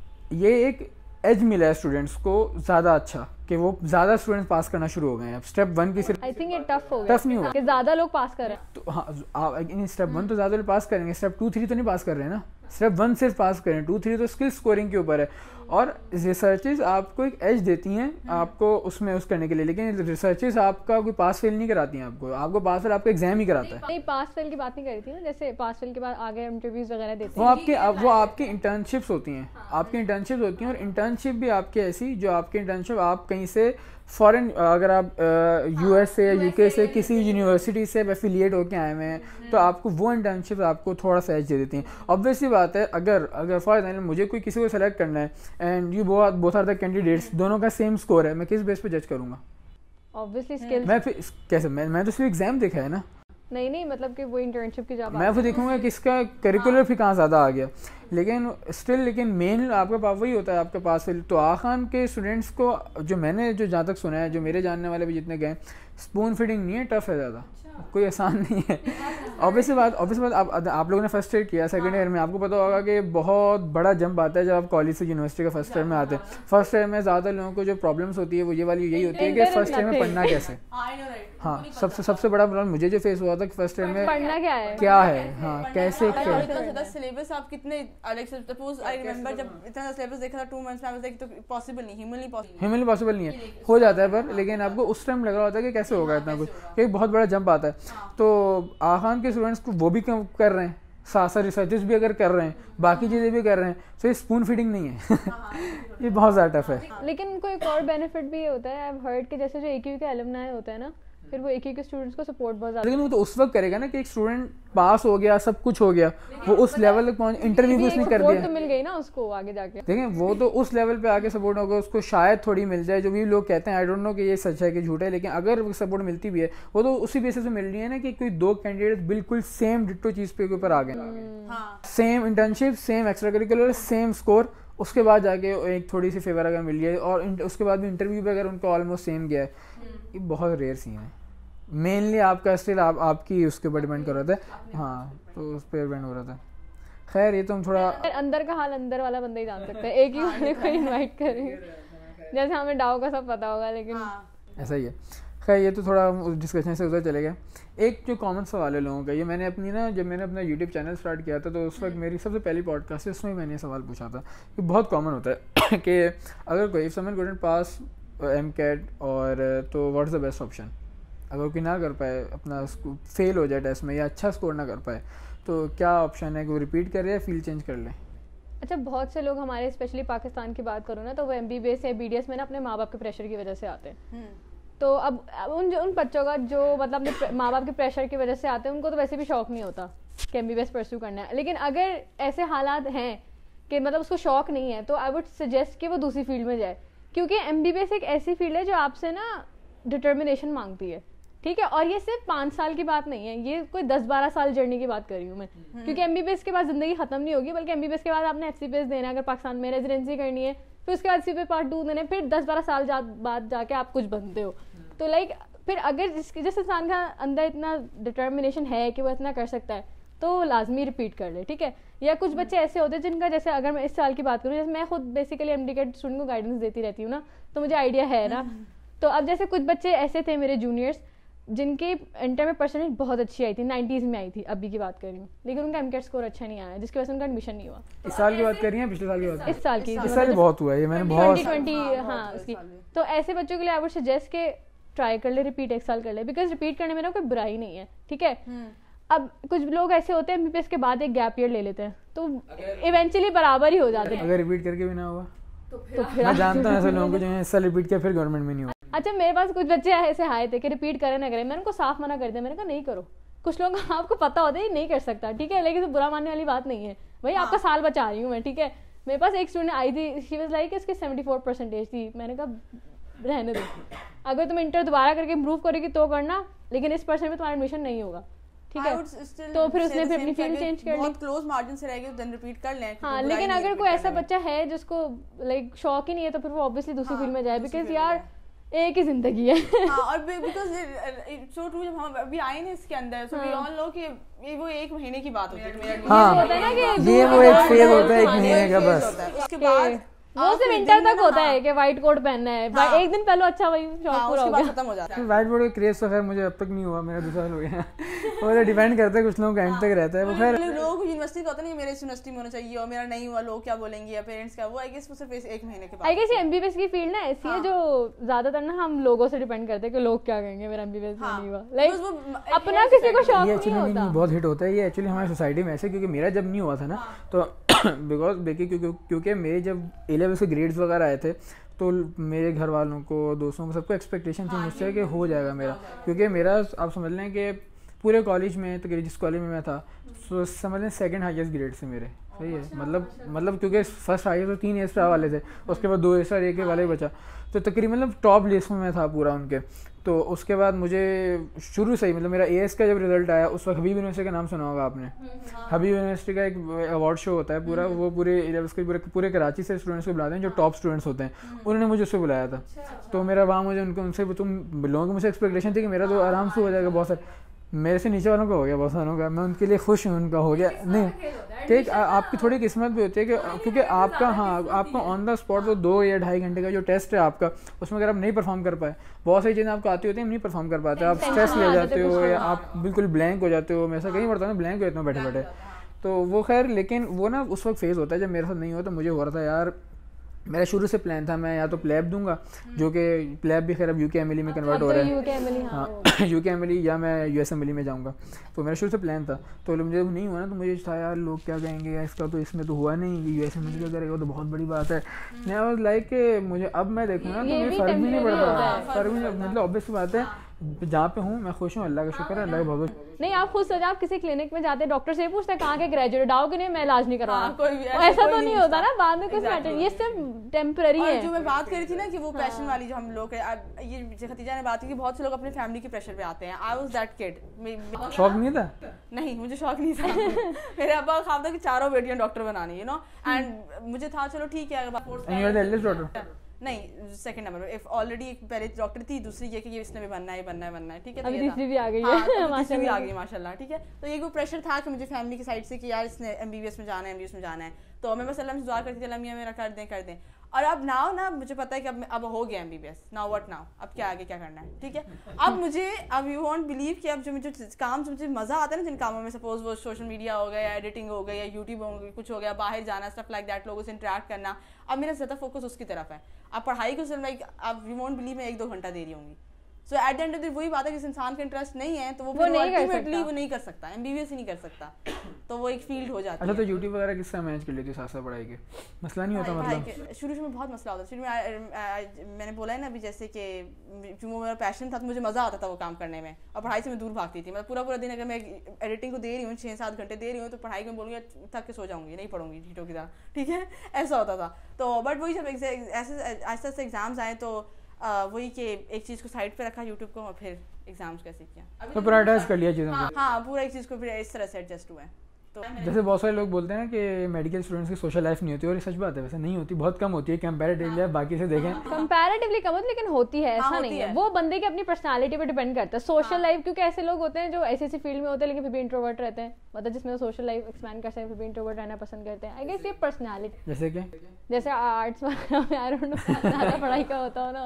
ये एक एज मिला है स्टूडेंट्स को ज़्यादा अच्छा कि वो ज़्यादा स्टूडेंट्स पास करना शुरू हो गए हैं. अब स्टेप वन की सिर्फ आई थिंक ये टफ हो गया, टफ नहीं हुआ कि ज़्यादा लोग पास कर रहे हैं. तो हाँ, स्टेप वन तो ज़्यादा लोग पास करेंगे, स्टेप टू थ्री तो नहीं पास कर रहे हैं ना. स्टेप वन सिर्फ पास करें, टू थ्री तो स्किल स्कोरिंग के ऊपर है. और रिसर्चेज आपको एक एज देती हैं आपको उसमें उस करने के लिए, लेकिन रिसर्चेज आपका कोई पास फेल नहीं कराती हैं. आपको आपको पास फेल आपका एग्जाम ही कराता है. नहीं, पास फेल की बात नहीं करी थी ना, जैसे पास फेल के बाद आगे इंटरव्यूज वगैरह देते वो हैं. आपके वो आपकी इंटर्नशिप्स होती हैं, आपकी इंटर्नशिप्स होती हैं. और इंटर्नशिप भी आपकी ऐसी जो आपकी इंटर्नशिप आप कहीं से फॉरेन, अगर आप यूएस से या यूके से किसी यूनिवर्सिटी से एफिलिएट होके आए हुए हैं, तो आपको वो इंटर्नशिप आपको थोड़ा सा एज दे देती हैं. ऑब्वियसली बात है, अगर अगर फॉर एग्जाम्पल मुझे कोई किसी को सेलेक्ट करना है and you both both are the candidates, दोनों का सेम स्कोर है, मैं किस बेस पे जज करूँगा? Obviously skill. मैं फिर कैसे मैं मैं तो सिर्फ एग्जाम देखा है ना. नहीं नहीं, मतलब कि वो इंटर्नशिप की जॉब मैं वो देखूंगा कि इसका करिकुलर फिर कहाँ ज़्यादा आ गया. लेकिन स्टिल लेकिन मेन आपके पास वही होता है आपके पास. फिर तो आखान के स्टूडेंट्स को जो मैंने जो जहाँ तक सुना है, जो मेरे जानने वाले भी जितने गए, स्पून फीडिंग नहीं है, टफ है ज़्यादा, कोई आसान नहीं है. ऑब्वियसली बात ऑब्वियसली बात आप आप लोगों ने फर्स्ट ईयर किया, सेकंड ईयर में आपको पता होगा कि बहुत बड़ा जंप आता है जब आप कॉलेज से यूनिवर्सिटी का फर्स्ट ईयर में आते हैं. फर्स्ट ईयर में ज़्यादा लोगों को जो प्रॉब्लम्स होती है वो ये वाली यही होती है कि फर्स्ट ईयर में पढ़ना कैसे. हाँ, सबसे सबसे बड़ा प्रॉब्लम मुझे जो फेस हुआ था कि फर्स्ट ईयर में पढ़ना क्या है क्या है, हाँ कैसे क्या. इतना ज़्यादा सिलेबस आप कितने लाइक सपोज आई रिमेंबर जब इतना सिलेबस देखा था टू मंथ्स में, आई वाज लाइक तो पॉसिबल नहीं, ह्यूमनली पॉसिबल ह्यूमनली पॉसिबल नहीं है. हो जाता है पर, लेकिन आपको उस टाइम लग रहा होता है कि कैसे होगा इतना कुछ, एक बहुत बड़ा जंप आता है. तो आखान के स्टूडेंट्स को वो भी कर रहे हैं, साथ साथ रिसर्चेस भी अगर कर रहे हैं, बाकी चीज़ें भी कर रहे हैं, तो ये स्पून फीडिंग नहीं है. ये बहुत ज़्यादा टफ है. लेकिन इनको एक और बेनिफिट भी ये होता है, आई हैव हर्ड कि जैसे जो एकेयू के एलुमनाई होते हैं ना, फिर वो एक एक स्टूडेंट्स को सपोर्ट बहुत ज़्यादा। लेकिन वो तो उस वक्त करेगा ना कि एक स्टूडेंट पास हो गया, सब कुछ हो गया, वो उस लेवल तक पहुंच, इंटरव्यू भी उसने कर दिया, तो मिल गई ना उसको आगे जाके। देखें वो तो उस लेवल पे आके सपोर्ट होगा, उसको शायद थोड़ी मिल जाए, जो भी लोग कहते हैं, आई डोंट नो कि ये सच है कि झूठ है, लेकिन अगर वो सपोर्ट मिलती भी है वो तो उसी बेसिस पे मिल रही है ना कि कोई दो कैंडिडेट बिल्कुल सेम डिट्टो चीज़ पे ऊपर आ गए, same internship, same extra curricular, same score, उसके बाद जाके एक थोड़ी सी फेवर अगर मिल जाए और उसके बाद भी इंटरव्यू पे अगर उनको ऑलमोस्ट सेम गया है, ये बहुत रेयर सीन है। मेनली आपका स्टिल आप आपकी उसके ऊपर डिपेंड कर रहा था, हाँ तो उस पर डिपेंड हो रहा था। खैर ये तो हम थोड़ा अंदर का हाल अंदर वाला बंदा ही जान सकता है, एक ही वाले को इनवाइट करेंगे, जैसे हमें डाव का सब पता होगा, लेकिन ऐसा ही है। खैर ये तो थोड़ा डिस्कशन से उधर चले गए। एक जो कॉमन सवाल है लोगों का, ये मैंने अपनी ना जब मैंने अपना यूट्यूब चैनल स्टार्ट किया था तो उस वक्त मेरी सबसे पहली पॉडकास्ट है, उसमें मैंने ये सवाल पूछा था कि बहुत कॉमन होता है कि अगर कोई someone couldn't pass MCAT और तो what is the best option, अगर कोई ना कर पाए, अपना फेल हो जाए टेस्ट में या अच्छा स्कोर ना कर पाए, तो क्या ऑप्शन है कि वो रिपीट करे या फील्ड चेंज कर ले? अच्छा, बहुत से लोग हमारे स्पेशली पाकिस्तान की बात करो ना तो वो एम बी बी एस या बी डी एस में ना अपने माँ बाप के प्रेशर की वजह से आते हैं। तो अब उन उन बच्चों का जो मतलब अपने माँ बाप के प्रेशर की वजह से आते हैं, उनको तो वैसे भी शौक नहीं होता कि M B B S pursue करना है। लेकिन अगर ऐसे हालात हैं कि मतलब उसको शौक नहीं है, तो आई वुड सजेस्ट कि वो दूसरी फील्ड में जाए, क्योंकि एम बी बी एस एक ऐसी फील्ड है जो आपसे ना डिटर्मिनेशन मांगती है, ठीक है। और ये सिर्फ पाँच साल की बात नहीं है, ये कोई दस बारह साल जर्नी की बात कर रही हूँ मैं, क्योंकि एम बी बी एस के बाद ज़िंदगी ख़त्म नहीं होगी, बल्कि एम बी बी एस के बाद आपने एफ सी पी एस देना है, अगर पाकिस्तान में रेजिडेंसी करनी है, फिर उसके बाद सी पी पार्ट टू देने, फिर दस बारह साल जा, बाद जाके आप कुछ बनते हो। तो लाइक फिर अगर जिस जिस इंसान का अंदर इतना डिटर्मिनेशन है कि वो इतना कर सकता है, तो लाजमी रिपीट कर ले, ठीक है। या कुछ बच्चे ऐसे होते हैं जिनका, जैसे अगर मैं इस साल की बात करूँ, जैसे मैं खुद बेसिकली एम डी के स्टूडेंट को गाइडेंस देती रहती हूँ ना, तो मुझे आइडिया है ना। तो अब जैसे कुछ बच्चे ऐसे थे मेरे जूनियर्स जिनकी इंटर में परसेंटेज बहुत अच्छी आई थी, नाइन्टीज़ में आई थी, अभी की बात कर रही हूँ, लेकिन उनका एम कैट स्कोर अच्छा नहीं आया, जिसकी वजह से उनका एडमिशन नहीं हुआ। इस साल की बात कर रही हैं, पिछले साल की बात? इस साल की, इस साल बहुत हुआ है ये, मैंने बहुत ट्वेंटी हाँ उसकी। तो ऐसे बच्चों के लिए आई वुड सजेस्ट के ट्राई कर ले, रिपीट एक साल कर ले, बिकॉज रिपीट करने में ना कोई बुराई नहीं है, ठीक है। अब कुछ लोग ऐसे होते हैं एम बी बी एस के बाद एक गैप ईयर ले लेते हैं, तो इवेंचुअली बराबर ही हो जाते हैं। अगर रिपीट करके भी ना हुआ तो फिर मैं जानता हूँ ऐसे लोगों को जो है इस साल रिपीट किया फिर गवर्नमेंट में नहीं हुआ। अच्छा, मेरे पास कुछ बच्चे ऐसे आए थे कि रिपीट करें ना करें, मैंने उनको साफ मना कर दिया, मैंने कहा नहीं करो। कुछ लोग आपको पता होता है नहीं कर सकता, ठीक है, लेकिन तो बुरा मानने वाली बात नहीं है भाई, आपका साल बचा रही हूँ मैं, ठीक है। मेरे पास एक स्टूडेंट आई थी, शी वाज लाइक इसकी सेवेंटी फोर परसेंटेज थी, मैंने कहा रहने दो, अगर तुम इंटर दोबारा करके इम्प्रूव करोगी तो करना, लेकिन इस परसेंट में तुम्हारा एडमिशन नहीं होगा, ठीक है। तो फिर उसने फिर अपनी फील्ड चेंज कर ली, बहुत क्लोज मार्जिन से रह गए तो देन रिपीट कर लें। हाँ, लेकिन अगर कोई ऐसा बच्चा है जिसको लाइक शौक ही नहीं है, तो फिर वो ऑब्वियसली दूसरी फील्ड में जाए, बिकॉज यार एक ही जिंदगी है। हाँ, और बिकॉज सो ट्रू, जब हम अभी आए ना इसके अंदर, सो वी ऑल नो कि ये वो एक महीने की बात होती है मेरा, हाँ, होता है ना कि ये वो एक फेज होता है एक महीने का बस, उसके बाद वो सिर्फ इंटर तक होता है कि व्हाइट कोट पहनना है, हाँ। एक दिन पहले अच्छा वही शौक पूरा हो गया, खत्म हो जाता है। व्हाइट बोर्ड का क्रेज तो खैर मुझे अब तक नहीं हुआ, मेरा दो साल हो गया। वो डिपेंड करता है, कुछ लोगों का एंड तक रहता है वो। खैर लोग यूनिवर्सिटी का होता नहीं, मेरे यूनिवर्सिटी में होना चाहिए और मेरा नहीं हुआ, लोग क्या बोलेंगे या पेरेंट्स क्या, वो आई गेस सिर्फ एक महीने के बाद। आई गेस ये एमबीबीएस की फील्ड ना ऐसी है जो ज्यादातर ना हम लोगों से डिपेंड करते हैं कि लोग क्या कहेंगे मेरा एमबीबीएस में नहीं हुआ, लाइक अपना किसी को शौक नहीं होता। बहुत हिट होता है ये एक्चुअली हमारी सोसाइटी में ऐसे, क्योंकि मेरा जब नहीं हुआ था ना तो बिकॉज देखिए क्योंकि मेरे जब ए लेवल से ग्रेड्स वगैरह आए थे तो मेरे घर वालों को, दोस्तों को, सबको एक्सपेक्टेशन थी मुझसे कि हो जाएगा मेरा, क्योंकि मेरा आप समझ लें कि पूरे कॉलेज में तो जिस कॉलेज में मैं था तो समझ लें सेकंड हाईएस्ट ग्रेड से मेरे, सही है। मतलब मतलब क्योंकि फर्स्ट हाईएस्ट तो तीन ए स्टार वाले थे, उसके बाद दो ए स्टार एक वाले बचा, तो तकरीबन मतलब टॉप लिस्ट में मैं था पूरा उनके। तो उसके बाद मुझे शुरू से ही मतलब मेरा ए एस का जब रिजल्ट आया, उस वक्त हबीब यूनिवर्सिटी का नाम सुना होगा आपने, हबीब यूनिवर्सिटी का एक अवार्ड शो होता है पूरा, वो पूरे उसके पूरे पूरे कराची से स्टूडेंट्स को बुलाते हैं जो टॉप स्टूडेंट्स होते हैं, उन्होंने मुझे उससे बुलाया था। तो मेरा वहाँ मुझे उनको उनसे तुम लोगों की मुझे एक्सपेक्टेशन थी कि मेरा तो आराम से हो जाएगा, बहुत सारे मेरे से नीचे वालों का हो गया, बहुत सारों का, मैं उनके लिए खुश हूँ उनका हो गया। नहीं ठीक, आपकी थोड़ी किस्मत भी होती है कि क्योंकि आपका हाँ आपका ऑन द स्पॉट तो दो या ढाई घंटे का जो टेस्ट है आपका, उसमें अगर आप नहीं परफॉर्म कर पाए, बहुत सारी चीज़ें आपको आती होती हैं, नहीं परफॉर्म कर पाते, आप स्ट्रेस ले जाते हो या आप बिल्कुल ब्लैंक हो जाते हो। मैं ऐसा कहीं पड़ता है ना, ब्लैंक हो जाता हूँ बैठे बैठे। तो वो खैर, लेकिन वो ना उस वक्त फेज़ होता है जब मेरे साथ नहीं हो, तो मुझे हो रहा था यार, मेरा शुरू से प्लान था मैं या तो प्लैब दूंगा, जो कि प्लैब भी खैर अब यूके एमएलई में कन्वर्ट हो रहा है, हाँ यूके एमएलई, या मैं यूएस एमएलई में जाऊंगा। तो मेरा शुरू से प्लान था, तो मुझे नहीं हुआ ना तो मुझे था यार लोग क्या कहेंगे या इसका तो इसमें तो हुआ नहीं, यूएस एमएलई क्या करेगा, तो बहुत बड़ी बात है। मैं वाज लाइक कि मुझे अब मैं देखूँ ना तो मुझे फ़र्क भी नहीं पड़ता, फ़र्क भी नहीं, मतलब ऑब्वियस बात है जहाँ पे हूँ मैं खुश हूँ, अल्लाह का शुक्र है, अल्लाह का बहुत बहुत। नहीं आप खुद सोचो, आप किसी क्लिनिक में जाते हैं, डॉक्टर से पूछते हैं कहाँ के ग्रेजुएट, डाओ के नहीं मैं इलाज नहीं करवा, ऐसा तो नहीं होता ना, बाद में कुछ मैटर, ये सिर्फ टेम्पररी है। जो मैं बात कर रही थी ना कि वो पैशन वाली जो हम लोग ये खतीजा ने बात की कि बहुत से लोग अपने फैमिली के प्रेशर पे आते हैं। I was that kid. शौक नहीं था? नहीं मुझे शौक नहीं था। मेरे अब्बा का ख्वाब था कि चारों बेटियां डॉक्टर बनानी, यू नो, एंड मुझे था चलो ठीक है। नहीं सेकंड नंबर इफ ऑलरेडी एक पहले डॉक्टर थी, दूसरी ये कि ये इसने भी बनना है बनना है बनना है, ठीक है, अभी तीसरी भी आ गई है, है तीसरी भी आ गई माशाल्लाह, ठीक है। तो ये कोई प्रेशर था कि मुझे फैमिली की साइड से कि यार इसने एमबीबीएस में जाना है, एमबीबीएस में जाना है, तो मैं बस अल्लाह से दुआ करती थी अल्लाह मियां मेरा कर दें कर दें। और अब नाउ ना मुझे पता है कि अब अब हो गया एमबीबीएस, नाउ व्हाट नाउ, अब क्या आगे क्या करना है, ठीक है। अब मुझे अब यू वोंट बिलीव कि अब जो मुझे काम जो मुझे मजा आता है ना जिन कामों में, सपोज वो सोशल मीडिया हो गया या एडिटिंग हो गई या यूट्यूब हो गई, कुछ हो गया, बाहर जाना, स्टफ लाइक दैट, लोगों से इंटरेक्ट करना, अब मेरा ज़्यादा फोकस उसकी तरफ है। अब पढ़ाई को सिर्फ लाइक अब यू वोंट बिलीव मैं एक दो घंटा दे रही होंगी। So at the end of the वही बात है कि इंसान का इंटरेस्ट नहीं है तो वो, वो नहीं कर सकता, वो नहीं कर सकता, एमबीबीएस ही नहीं कर सकता, तो वो एक फील्ड हो जाती है। अच्छा तो यूट्यूब वगैरह किस तरह मैनेज कर लेती है साथ साथ पढ़ाई के? मसला नहीं होता? मतलब शुरू शुरू में बहुत मसला होता है। शुरू में मैंने बोला है ना अभी जैसे कि जो मेरा पैशन था तो मुझे मजा आता था वो काम करने में, और पढ़ाई से मैं दूर भागती थी। मतलब पूरा पूरा दिन अगर मैं एडिटिंग को दे रही हूँ छः सात घंटे दे रही हूँ तो पढ़ाई को बोलूँगी थक के सो जाऊँगी, नहीं पढ़ूंगी टीटो की तरह, ठीक है, ऐसा होता था। तो बट वही जब ऐसे ऐसे ऐसे एग्जाम्स आए तो Uh, वही कि एक चीज़ को साइड पे रखा यूट्यूब को, और फिर एग्जाम्स कैसे किया, तो प्रायोरिटाइज कर लिया चीज़ों को। हाँ पूरा एक चीज़ को फिर इस तरह से एडजस्ट हुआ है। तो जैसे बहुत सारे लोग बोलते हैं ना कि मेडिकल स्टूडेंट्स की सोशल लाइफ नहीं होती, और ये सच बात है, वैसे नहीं होती, बहुत कम होती है कंपैरेटिवली। आप बाकी से देखें कंपैरेटिवली कम होती, लेकिन होती है, ऐसा नहीं है, वो बंदे की अपनी पर्सनालिटी पे डिपेंड करता है। सोशल लाइफ क्योंकि ऐसे लोग होते हैं जो ऐसी ऐसी फील्ड में होते हैं लेकिन फिर भी इंट्रोवर्ट रहते हैं, मतलब जिसमें सोशल लाइफ एक्सपैंड करते हैं फिर भी इंट्रोवर्ट रहना पसंद करते हैं। आई गेस ये पर्सनालिटी, जैसे कि जैसे आर्ट्स वगैरह में आई डोंट नो ज़्यादा पढ़ाई का होता हो ना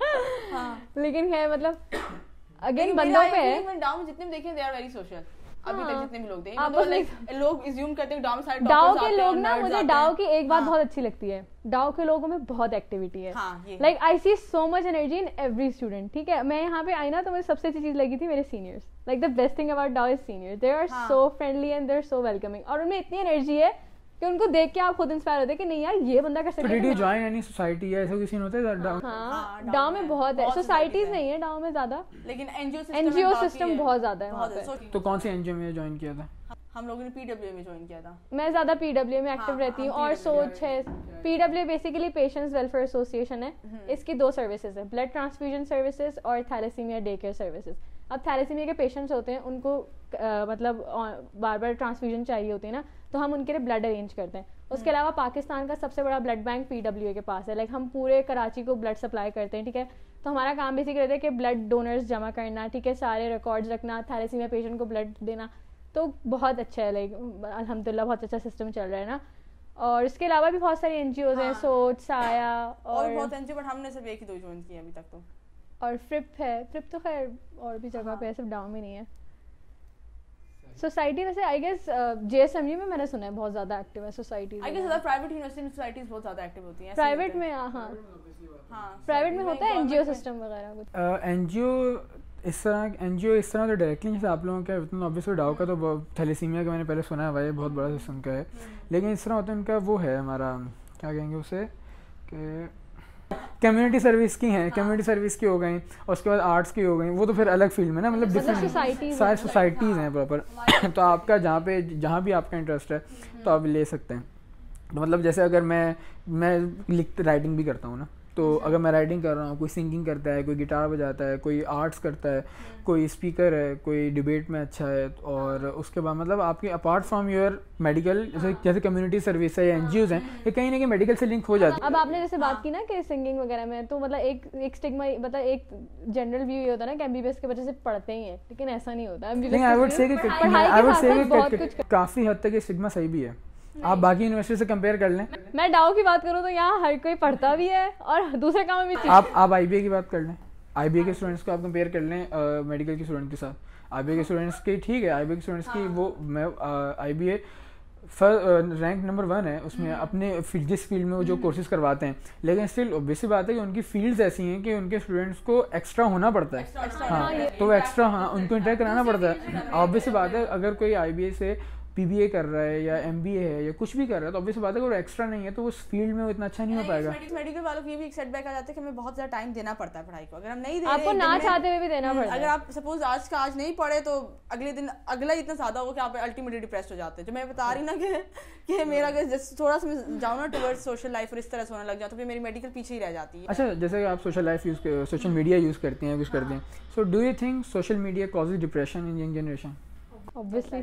होता, लेकिन है मतलब अगेन बंदों पे है। डाउ में जितने भी देखे दे आर वेरी सोशल, अभी तक जितने भी लोग देखे तो लाइक लोग अज्यूम करते हैं डाउ में सारे डाउ के लोग ना, मुझे डाउ की एक बात बहुत अच्छी लगती है, डाउ के लोगों में बहुत एक्टिविटी है, like I see so much energy in every student, ठीक है। मैं यहाँ पे आई ना तो मुझे सबसे अच्छी चीज लगी थी मेरे seniors, like the best thing about Dow is seniors, they are so friendly and they are so welcoming, और उनमें इतनी एनर्जी है कि उनको देख के आप खुद इंस्पायर होते हैं कि नहीं यार ये बंदा कर सकता है। Did you join any society या ऐसा कोई सीन होता है डाउ? हां डाउ में बहुत है, सोसाइटीज नहीं है डाउ में ज्यादा, लेकिन एनजीओ सिस्टम एनजीओ सिस्टम बहुत ज्यादा है वहां पे। तो कौन सी एनजीओ में ज्वाइन किया था? हम लोगों ने पीडब्ल्यू में ज्वाइन किया था। मैं ज्यादा पीडब्ल्यू में एक्टिव रहती हूँ, और सोच है PW basically patients welfare association है, इसकी दो सर्विसेज है, ब्लड ट्रांसफ्यूजन सर्विसेज और थैलेसीमिया डे केयर सर्विसेज। अब थैलेसीमिया के पेशेंट्स होते हैं उनको आ, मतलब बार बार ट्रांसफ्यूजन चाहिए होती है ना, तो हम उनके लिए ब्लड अरेंज करते हैं। उसके अलावा पाकिस्तान का सबसे बड़ा ब्लड बैंक पीडब्ल्यू के पास है, लाइक हम पूरे कराची को ब्लड सप्लाई करते हैं, ठीक है। तो हमारा काम बेसिकली रहता है कि ब्लड डोनर्स जमा करना, ठीक है, सारे रिकॉर्ड्स रखना, थैलेसीमिया पेशेंट को ब्लड देना, तो बहुत अच्छा है, लाइक अल्हम्दुलिल्लाह बहुत अच्छा सिस्टम चल रहा है ना। और इसके अलावा भी बहुत सारी एनजीओज हैं, सोच, साया और बहुत एनजीओ, बट हमने सिर्फ एक ही दो ज्वाइन किए अभी तक तो, और फ्रिप है, फ्रिप तो खैर और भी जगह पे है, सिर्फ डाउन में नहीं है। सोसाइटी वैसे आई गेस जेएसएमयू में मैंने सुना है बहुत ज्यादा एक्टिव है सोसाइटी। आई गेस ज्यादा प्राइवेट यूनिवर्सिटी में सोसाइटीज बहुत ज्यादा एक्टिव होती हैं। प्राइवेट में हां हां प्राइवेट में होता है एनजीओ सिस्टम वगैरह कुछ। एनजीओ इस तरह एनजीओ इस तरह तो डायरेक्टली जैसे आप लोगों का उतना ऑब्वियसली डाउ का तो थैलेसीमिया का मैंने पहले सुना है भाई, बहुत बड़ा सिस्टम का है, लेकिन इस तरह होता है उनका वो है हमारा क्या कहेंगे उसे कि कम्युनिटी सर्विस की हैं, कम्युनिटी सर्विस की हो गई, और उसके बाद आर्ट्स की हो गई, वो तो फिर अलग फील्ड में ना, मतलब डिफरेंट सारी सोसाइटीज़ हैं प्रॉपर। तो आपका जहाँ पे जहाँ भी आपका इंटरेस्ट है तो आप ले सकते हैं। तो मतलब जैसे अगर मैं मैं लिख राइटिंग भी करता हूँ ना, तो अगर मैं राइटिंग कर रहा हूँ, कोई सिंगिंग करता है, कोई गिटार बजाता है, कोई आर्ट्स करता है, कोई स्पीकर है, कोई डिबेट में अच्छा है, और उसके बाद मतलब आपके अपार्ट फ्रॉम योर मेडिकल जैसे जैसे कम्युनिटी सर्विस है या एनजीओज हैं, ये कहीं ना कहीं मेडिकल से लिंक हो जाती है। अब आपने जैसे बात की ना कि सिंगिंग वगैरह में, तो मतलब एक एक स्टिग्मा, मतलब एक जनरल व्यू ये होता है ना कि एमबीबीएस के बच्चे सिर्फ पढ़ते ही हैं, लेकिन ऐसा नहीं होता। लेकिन आई वुड से कि आई वुड से कि काफ़ी हद तक ये स्टिग्मा सही भी है, आप बाकी यूनिवर्सिटी से कंपेयर कर लें। मैं डाउ की बात करूँ तो यहाँ हर कोई पढ़ता भी है और दूसरे काम में भी। आप आप आईबीए की बात कर लें, आईबीए के स्टूडेंट्स को आप कंपेयर कर लें मेडिकल के स्टूडेंट के साथ। आईबीए के स्टूडेंट्स की ठीक है, आईबीए के स्टूडेंट्स की वो मैं आईबीए रैंक नंबर वन है उसमें अपने जिस फील्ड में वो जो कोर्सेज करवाते हैं, लेकिन स्टिल ऑब्वियसली बात है कि उनकी फील्ड्स ऐसी हैं कि उनके स्टूडेंट्स को एक्स्ट्रा होना पड़ता है। हाँ, तो एक्स्ट्रा हाँ उनको इंटरेक्ट कराना पड़ता है। ऑब्वियसली बात है अगर कोई आईबीए से पीबीए कर रहा है या एमबीए है या कुछ भी कर रहा है, तो ऑब्वियस बात है अगर एक्स्ट्रा नहीं है तो उस फील्ड में वो इतना अच्छा नहीं हो पाएगा। मेडिकल वालों को ये भी एक सेटबैक आ जाता है कि हमें बहुत ज़्यादा टाइम देना पड़ता है पढ़ाई को। अगर हम नहीं दे आपको ना चाहते हुए भी देना पड़ता है। अगर आप सपोज आज का आज नहीं पढ़े तो अगले दिन अगला इतना ज़्यादा होगा कि आप अल्टीमेटली डिप्रेस्ड हो जाते हैं। जो मैं बता रही ना कि कि मेरा अगर जैसे थोड़ा सा मैं जाऊँ ना टुवर्ड्स सोशल लाइफ और इस तरह से होने लग जाता तो फिर मेरी मेडिकल पीछे ही रह जाती है। अच्छा, जैसे आप social life use social media use करती हैं, कुछ करते हैं, so do you think social media causes depression in young generation? Obviously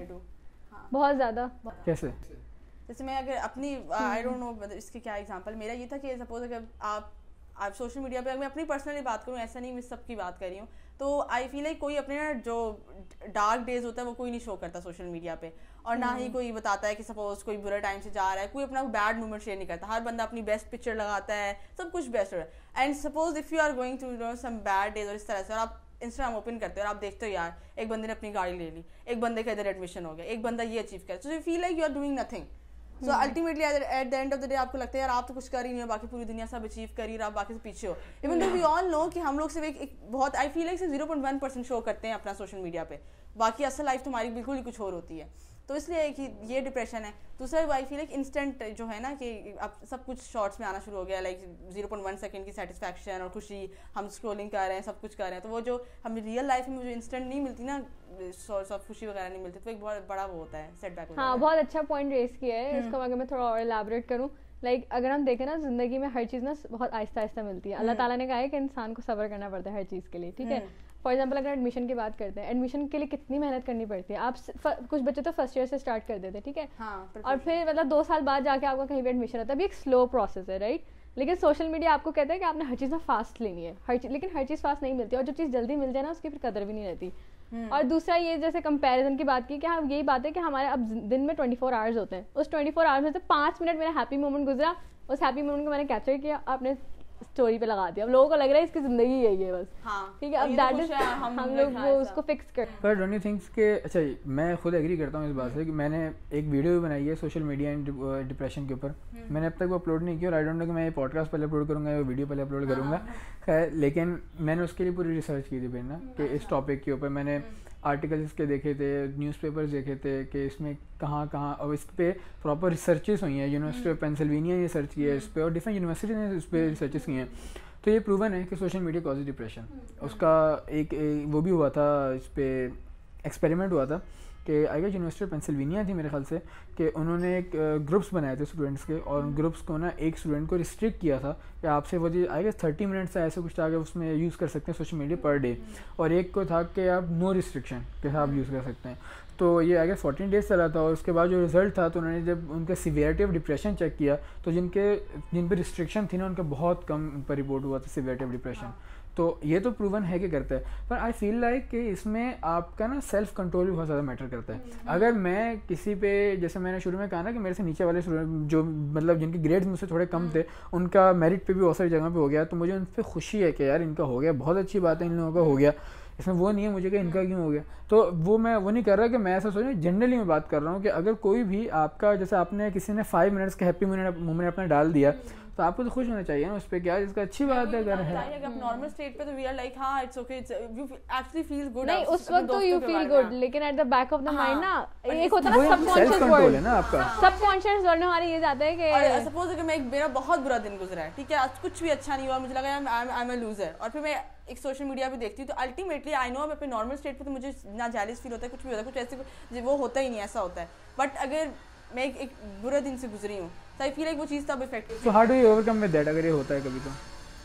बहुत ज़्यादा। कैसे? जैसे मैं अगर अपनी आई डोंट नो इसके क्या एग्जांपल, मेरा ये था कि सपोज अगर आप आप सोशल मीडिया पे, अगर मैं अपनी पर्सनली बात करूँ, ऐसा नहीं मैं सबकी बात कर रही हूँ, तो आई फील लाइक कोई अपने ना जो डार्क डेज होता है वो कोई नहीं शो करता सोशल मीडिया पे, और ना ही कोई बताता है कि सपोज कोई बुरा टाइम से जा रहा है, कोई अपना बैड मोमेंट शेयर नहीं करता। हर बंदा अपनी बेस्ट पिक्चर लगाता है, सब कुछ बेस्ट हो रहा है। And suppose if you are going through no some bad days और इस तरह से, और आप इंस्टाग्राम ओपन करते हो और आप देखते हो यार एक बंदे ने अपनी गाड़ी ले ली, एक बंदे का इधर एडमिशन हो गया, एक बंदा ये अचीव कर, so you feel like you are doing nothing. So ultimately at the end of the day आपको लगता है यार आप तो कुछ कर ही नहीं हो, बाकी पूरी दुनिया सब अचीव कर रही है, आप बाकी से पीछे हो। Even though we all know कि हम लोग सिर्फ एक, एक बहुत आई फील लाइक सिर्फ zero point one percent show करते हैं अपना सोशल मीडिया पे, बाकी असल लाइफ तुम्हारी बिल्कुल ही कुछ और होती है। तो इसलिए कि ये डिप्रेशन है। दूसरा आई फील लाइक इंस्टेंट जो है ना कि अब सब कुछ शॉर्ट्स में आना शुरू हो गया, like zero point one second की सेटिस्फैक्शन और खुशी, हम स्क्रॉलिंग कर रहे हैं, सब कुछ कर रहे हैं, तो वो जो हमें रियल लाइफ में जो इंस्टेंट नहीं मिलती ना सोर्स ऑफ खुशी वगैरह नहीं मिलती, तो एक बहुत बड़ा वो होता है सेटबैक। हाँ, बहुत अच्छा पॉइंट रेस किया है। इसको अगर मैं थोड़ा और एलैबोरेट करूँ, लाइक अगर हम देखें ना ज़िंदगी में हर चीज़ ना बहुत आहिस्ता आहिस्ता मिलती है। अल्लाह ताला ने कहा है कि इंसान को सब्र करना पड़ता है हर चीज़ के लिए, ठीक है। फॉर एग्जाम्पल अगर एडमिशन की बात करते हैं, एडमिशन के लिए कितनी मेहनत करनी पड़ती है। आप कुछ बच्चे तो फर्स्ट ईयर से स्टार्ट कर देते हैं, ठीक है, हाँ, और फिर मतलब दो साल बाद जाके आपका कहीं भी एडमिशन आता है। अभी एक स्लो प्रोसेस है, राइट। लेकिन सोशल मीडिया आपको कहता है कि आपने हर चीज़ में फास्ट लेनी है, हर चीज़, लेकिन हर चीज़ फास्ट नहीं मिलती, और जो चीज़ जल्दी मिल जाए ना उसकी फिर कदर भी नहीं रहती। और दूसरा ये जैसे कंपैरिजन की बात की कि हाँ यही बात है कि हमारे अब दिन में ट्वेंटी फोर आवर्स होते हैं, उस ट्वेंटी फोर आवर्स में से पाँच मिनट मेरा हैप्पी मोमेंट गुजरा, उस हैप्पी मोमेंट को मैंने कैप्चर किया, आपने स्टोरी पे लगा दिया। अब लोगों को लग रहा है इसकी जिंदगी यही है बस, हाँ, ठीक है। अब दैट इज हम, हम लोग वो उसको फिक्स कर। पर डोंट यू थिंक्स के, अच्छा मैं खुद एग्री करता हूँ इस बात से कि मैंने एक वीडियो भी बनाई है सोशल मीडिया एंड डिप्रेशन के ऊपर, मैंने अब तक वो अपलोड नहीं किया, और आई डोंट नो कि मैं ये पॉडकास्ट पहले अपलोड करूँगा या वीडियो पहले अपलोड करूँगा, खैर। लेकिन मैंने उसके लिए पूरी रिसर्च की थी फिर ना कि इस टॉपिक के ऊपर मैंने आर्टिकल्स के देखे थे, न्यूज़पेपर्स देखे थे कि इसमें कहाँ कहाँ, और इस पर प्रॉपर रिसर्चेस हुई हैं। यूनिवर्सिटी ऑफ पेंसिल्वेनिया ने रिसर्च किया है इस पर, और डिफरेंट यूनिवर्सिटी ने इस पर रिसर्चेस की हैं। तो ये प्रूवन है कि सोशल मीडिया कॉजेज डिप्रेशन। उसका एक, एक वो भी हुआ था, इस पर एक्सपेरिमेंट हुआ था कि I guess University of Pennsylvania थी मेरे ख्याल से, कि उन्होंने एक ग्रुप्स बनाए थे स्टूडेंट्स के, और ग्रुप्स को ना एक स्टूडेंट को रिस्ट्रिक्ट किया था कि आपसे वो आई गेस थर्टी मिनट्स ऐसे कुछ था कि उसमें यूज़ कर सकते हैं सोशल मीडिया पर डे, और एक को था कि आप नो रिस्ट्रिक्शन के साथ आप यूज़ कर सकते हैं। तो ये आई गेस फोर्टीन डेज चला था, और उसके बाद जो रिजल्ट था तो उन्होंने जब उनका सीवियरिटी ऑफ डिप्रेशन चेक किया तो जिनके जिन पर रिस्ट्रिक्शन थी ना उनका बहुत कम पर रिपोर्ट हुआ था सीवियरिटी ऑफ डिप्रेशन। तो ये तो प्रूवन है कि करता है, पर आई फील लाइक कि इसमें आपका ना सेल्फ कंट्रोल भी बहुत ज़्यादा मैटर करता है। अगर मैं किसी पे, जैसे मैंने शुरू में कहा ना कि मेरे से नीचे वाले स्टूडेंट जो मतलब जिनके ग्रेड्स मुझसे थोड़े कम थे, उनका मेरिट पे भी बहुत सारी जगह पे हो गया, तो मुझे उन पर खुशी है कि यार इनका हो गया, बहुत अच्छी बात है इन लोगों का हो गया, इसमें वो नहीं है मुझे कि इनका क्यों हो गया। तो वो मैं वो नहीं कर रहा कि मैं ऐसा सोच, जनरली मैं बात कर रहा हूँ कि अगर कोई भी आपका, जैसे आपने किसी ने फाइव मिनट्स का हैप्पी मोमेंट अपना डाल दिया, तो आपको तो खुश होना चाहिए ना उस पर, क्या इसका अच्छी बात है अगर है। अगर आप नॉर्मल स्टेट पे तो वी आर लाइक हाँ it's okay, you actually feel good. नहीं उस वक्त तो यू फील गुड, लेकिन at the back of the mind ना एक होता है सेल्फ सबकॉन्शियस कंट्रोल वर्ड है ना आपका, सबकॉन्शियस वर्ड में हमारे ये जाता है कि सपोज अगर मैं एक मेरा बहुत बुरा दिन गुजरा है, ठीक है, आज कुछ भी अच्छा नहीं हुआ, मुझे लगा आई एम अ लूजर, और फिर मैं एक सोशल मीडिया पे देखती हूँ, तो अल्टीमेटली आई नो अपने नॉर्मल स्टेट पे तो मुझे ना जेलस फील होता है, कुछ भी होता है, कुछ ऐसे वो होता ही नहीं, ऐसा होता है। बट अगर मैं एक, एक बुरा दिन से गुजरी हूँ तो आई फील लाइक वो चीज़ तब इफेक्ट। तो how do you overcome with that अगर ये होता है कभी तो?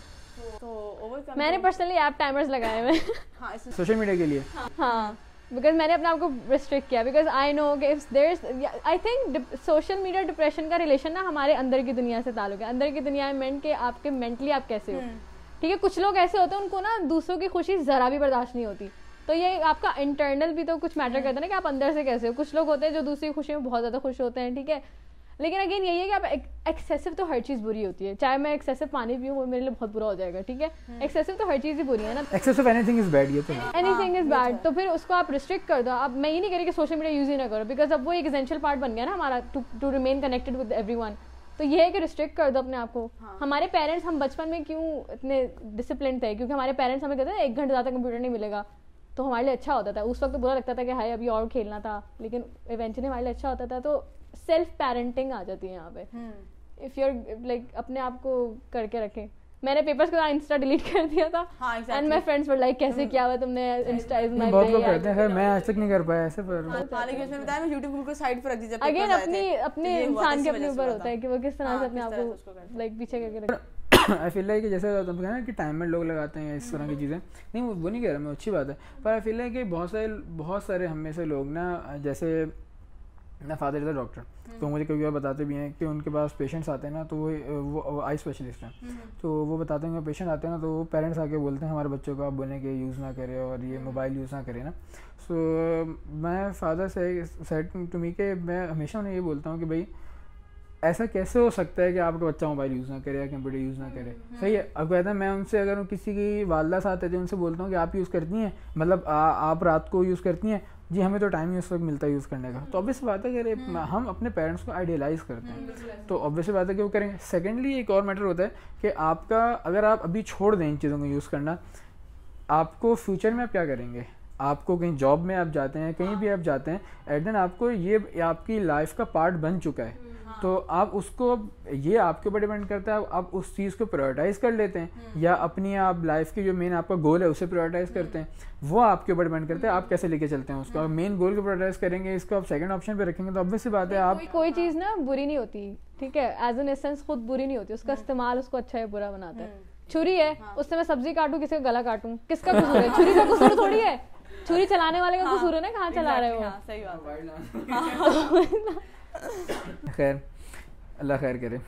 तो ओवरकम मैंने पर्सनली ऐप टाइमर्स लगाए हुए हाँ सोशल मीडिया के लिए, हाँ, बिकॉज मैंने अपने आप को रिस्ट्रिक्ट किया, बिकॉज आई नो कि if there is, I think social media depression का रिलेशन ना हमारे अंदर की दुनिया से ताल्लुक है। अंदर की दुनिया में मेंट के आपके मेंटली आप कैसे हो, ठीक है। कुछ लोग ऐसे होते हैं उनको ना दूसरों की खुशी जरा भी बर्दाश्त नहीं होती, तो ये आपका इंटरनल भी तो कुछ मैटर करता है ना कि आप अंदर से कैसे हो। कुछ लोग होते हैं जो दूसरी खुशी में बहुत ज़्यादा खुश होते हैं, ठीक है, लेकिन अगेन यही है कि आप एक्सेसिव तो हर चीज़ बुरी होती है। चाहे मैं एक्सेसिव पानी पीऊँ वो मेरे लिए बहुत बुरा हो जाएगा, ठीक है, एक्सेसिव तो हर चीज़ ही बुरी है ना, एक्सेसिव एनीथिंग इज बैड, ये तो है, एनीथिंग इज बैड। तो फिर उसको आप रिस्ट्रिक्ट कर दो। अब मैं ये नहीं कह रही कि सोशल मीडिया यूज़ ही ना करो, बिकॉज अब वो एक एसेंशियल पार्ट बन गया ना हमारा to remain connected with everyone. तो ये है कि रिस्ट्रिक्ट कर दो अपने आप को। हाँ। हमारे पेरेंट्स, हम बचपन में क्यों इतने डिसिप्लिन थे, क्योंकि हमारे पेरेंट्स हमें कहते हैं एक घंटे ज़्यादा कंप्यूटर नहीं मिलेगा, तो हमारे लिए अच्छा होता था। उस वक्त तो बुरा लगता था कि हाय अभी और खेलना था, लेकिन इवेंचुअली हमारे लिए अच्छा होता था। तो सेल्फ पेरेंटिंग आ जाती है यहाँ पे, इफ़ यूर लाइक अपने आप को करके रखें। मैंने पेपर्स का इंस्टा डिलीट कर दिया था and my friends were like कैसे किया हुआ तुमने इंस्टा इज माय बहुत लोग करते हैं, मैं आज तक नहीं कर पाया ऐसे। पर हां लेकिन उसने बताया मैं YouTube बिल्कुल साइड पर रख दी जब अगेन अपनी अपने इंसान के अपने ऊपर होता है कि वो किस तरह से अपने आप को लाइक पीछे करके रखे। आई फील लाइक जैसे तुम कहना ना कि टाइमर लोग लगाते हैं इस तरह की चीज़ें, नहीं वो वो नहीं कह रहा मैं, अच्छी बात है। पर आई फील लाइक कि बहुत सारे बहुत सारे हम में से लोग ना, जैसे मेरा फादर इज अ डॉक्टर, तो मुझे कभी बार बताते भी हैं कि उनके पास पेशेंट्स आते हैं ना, तो वो वो आई स्पेशलिस्ट हैं, तो वो बताते हैं कि पेशेंट आते हैं ना, तो वो पेरेंट्स आके बोलते हैं हमारे बच्चों को आप बोलें कि यूज़ ना करें और ये मोबाइल यूज़ ना करें ना। सो मैं फादर से सेड टू मी कि मैं हमेशा उन्हें ये बोलता हूँ कि भाई ऐसा कैसे हो सकता है कि आपका बच्चा मोबाइल यूज़ ना करे या कंप्यूटर यूज़ ना करे, सही है। अब कहता है मैं उनसे अगर किसी की वालदा साथ है तो उनसे बोलता हूँ कि आप यूज़ करती हैं, मतलब आ, आप रात को यूज़ करती हैं जी, हमें तो टाइम ही उस वक्त मिलता है यूज़ करने का। तो ऑब्वियस बात है कि हम अपने पेरेंट्स को आइडियलाइज़ करते हैं, तो ऑब्वियस बात है कि वो करेंगे। सेकेंडली एक और मैटर होता है कि आपका अगर आप अभी छोड़ दें इन चीज़ों को यूज़ करना, आपको फ्यूचर में आप क्या करेंगे, आपको कहीं जॉब में आप जाते हैं, कहीं भी आप जाते हैं, एट देन आपको ये आपकी लाइफ का पार्ट बन चुका है, तो आप उसको, ये आपके ऊपर डिपेंड करता है आप उस चीज़ को प्रायोरिटाइज कर लेते हैं या अपनी आप लाइफ की जो मेन आपका गोल है उसे प्रायोरिटाइज करते हैं, वो आपके ऊपर डिपेंड करता है आप कैसे लेके चलते हैं उसको। मेन गोल को प्रायोरिटाइज करेंगे, इसको आप सेकंड ऑप्शन पे रखेंगे, तो ऑब्वियस सी बात है आप कोई चीज़ ना बुरी नहीं होती, ठीक है, एज एन एसेंस खुद बुरी नहीं होती, उसका इस्तेमाल उसको अच्छा या बुरा बनाता है। छुरी है, उससे मैं सब्जी काटूं, किसी का गला काटूं, किसका कसूर है? छुरी का कसूर थोड़ी है, छुरी चलाने वाले का कसूर है ना, कहाँ चला रहे हो। सही बात है। खैर अल्लाह खैर करे।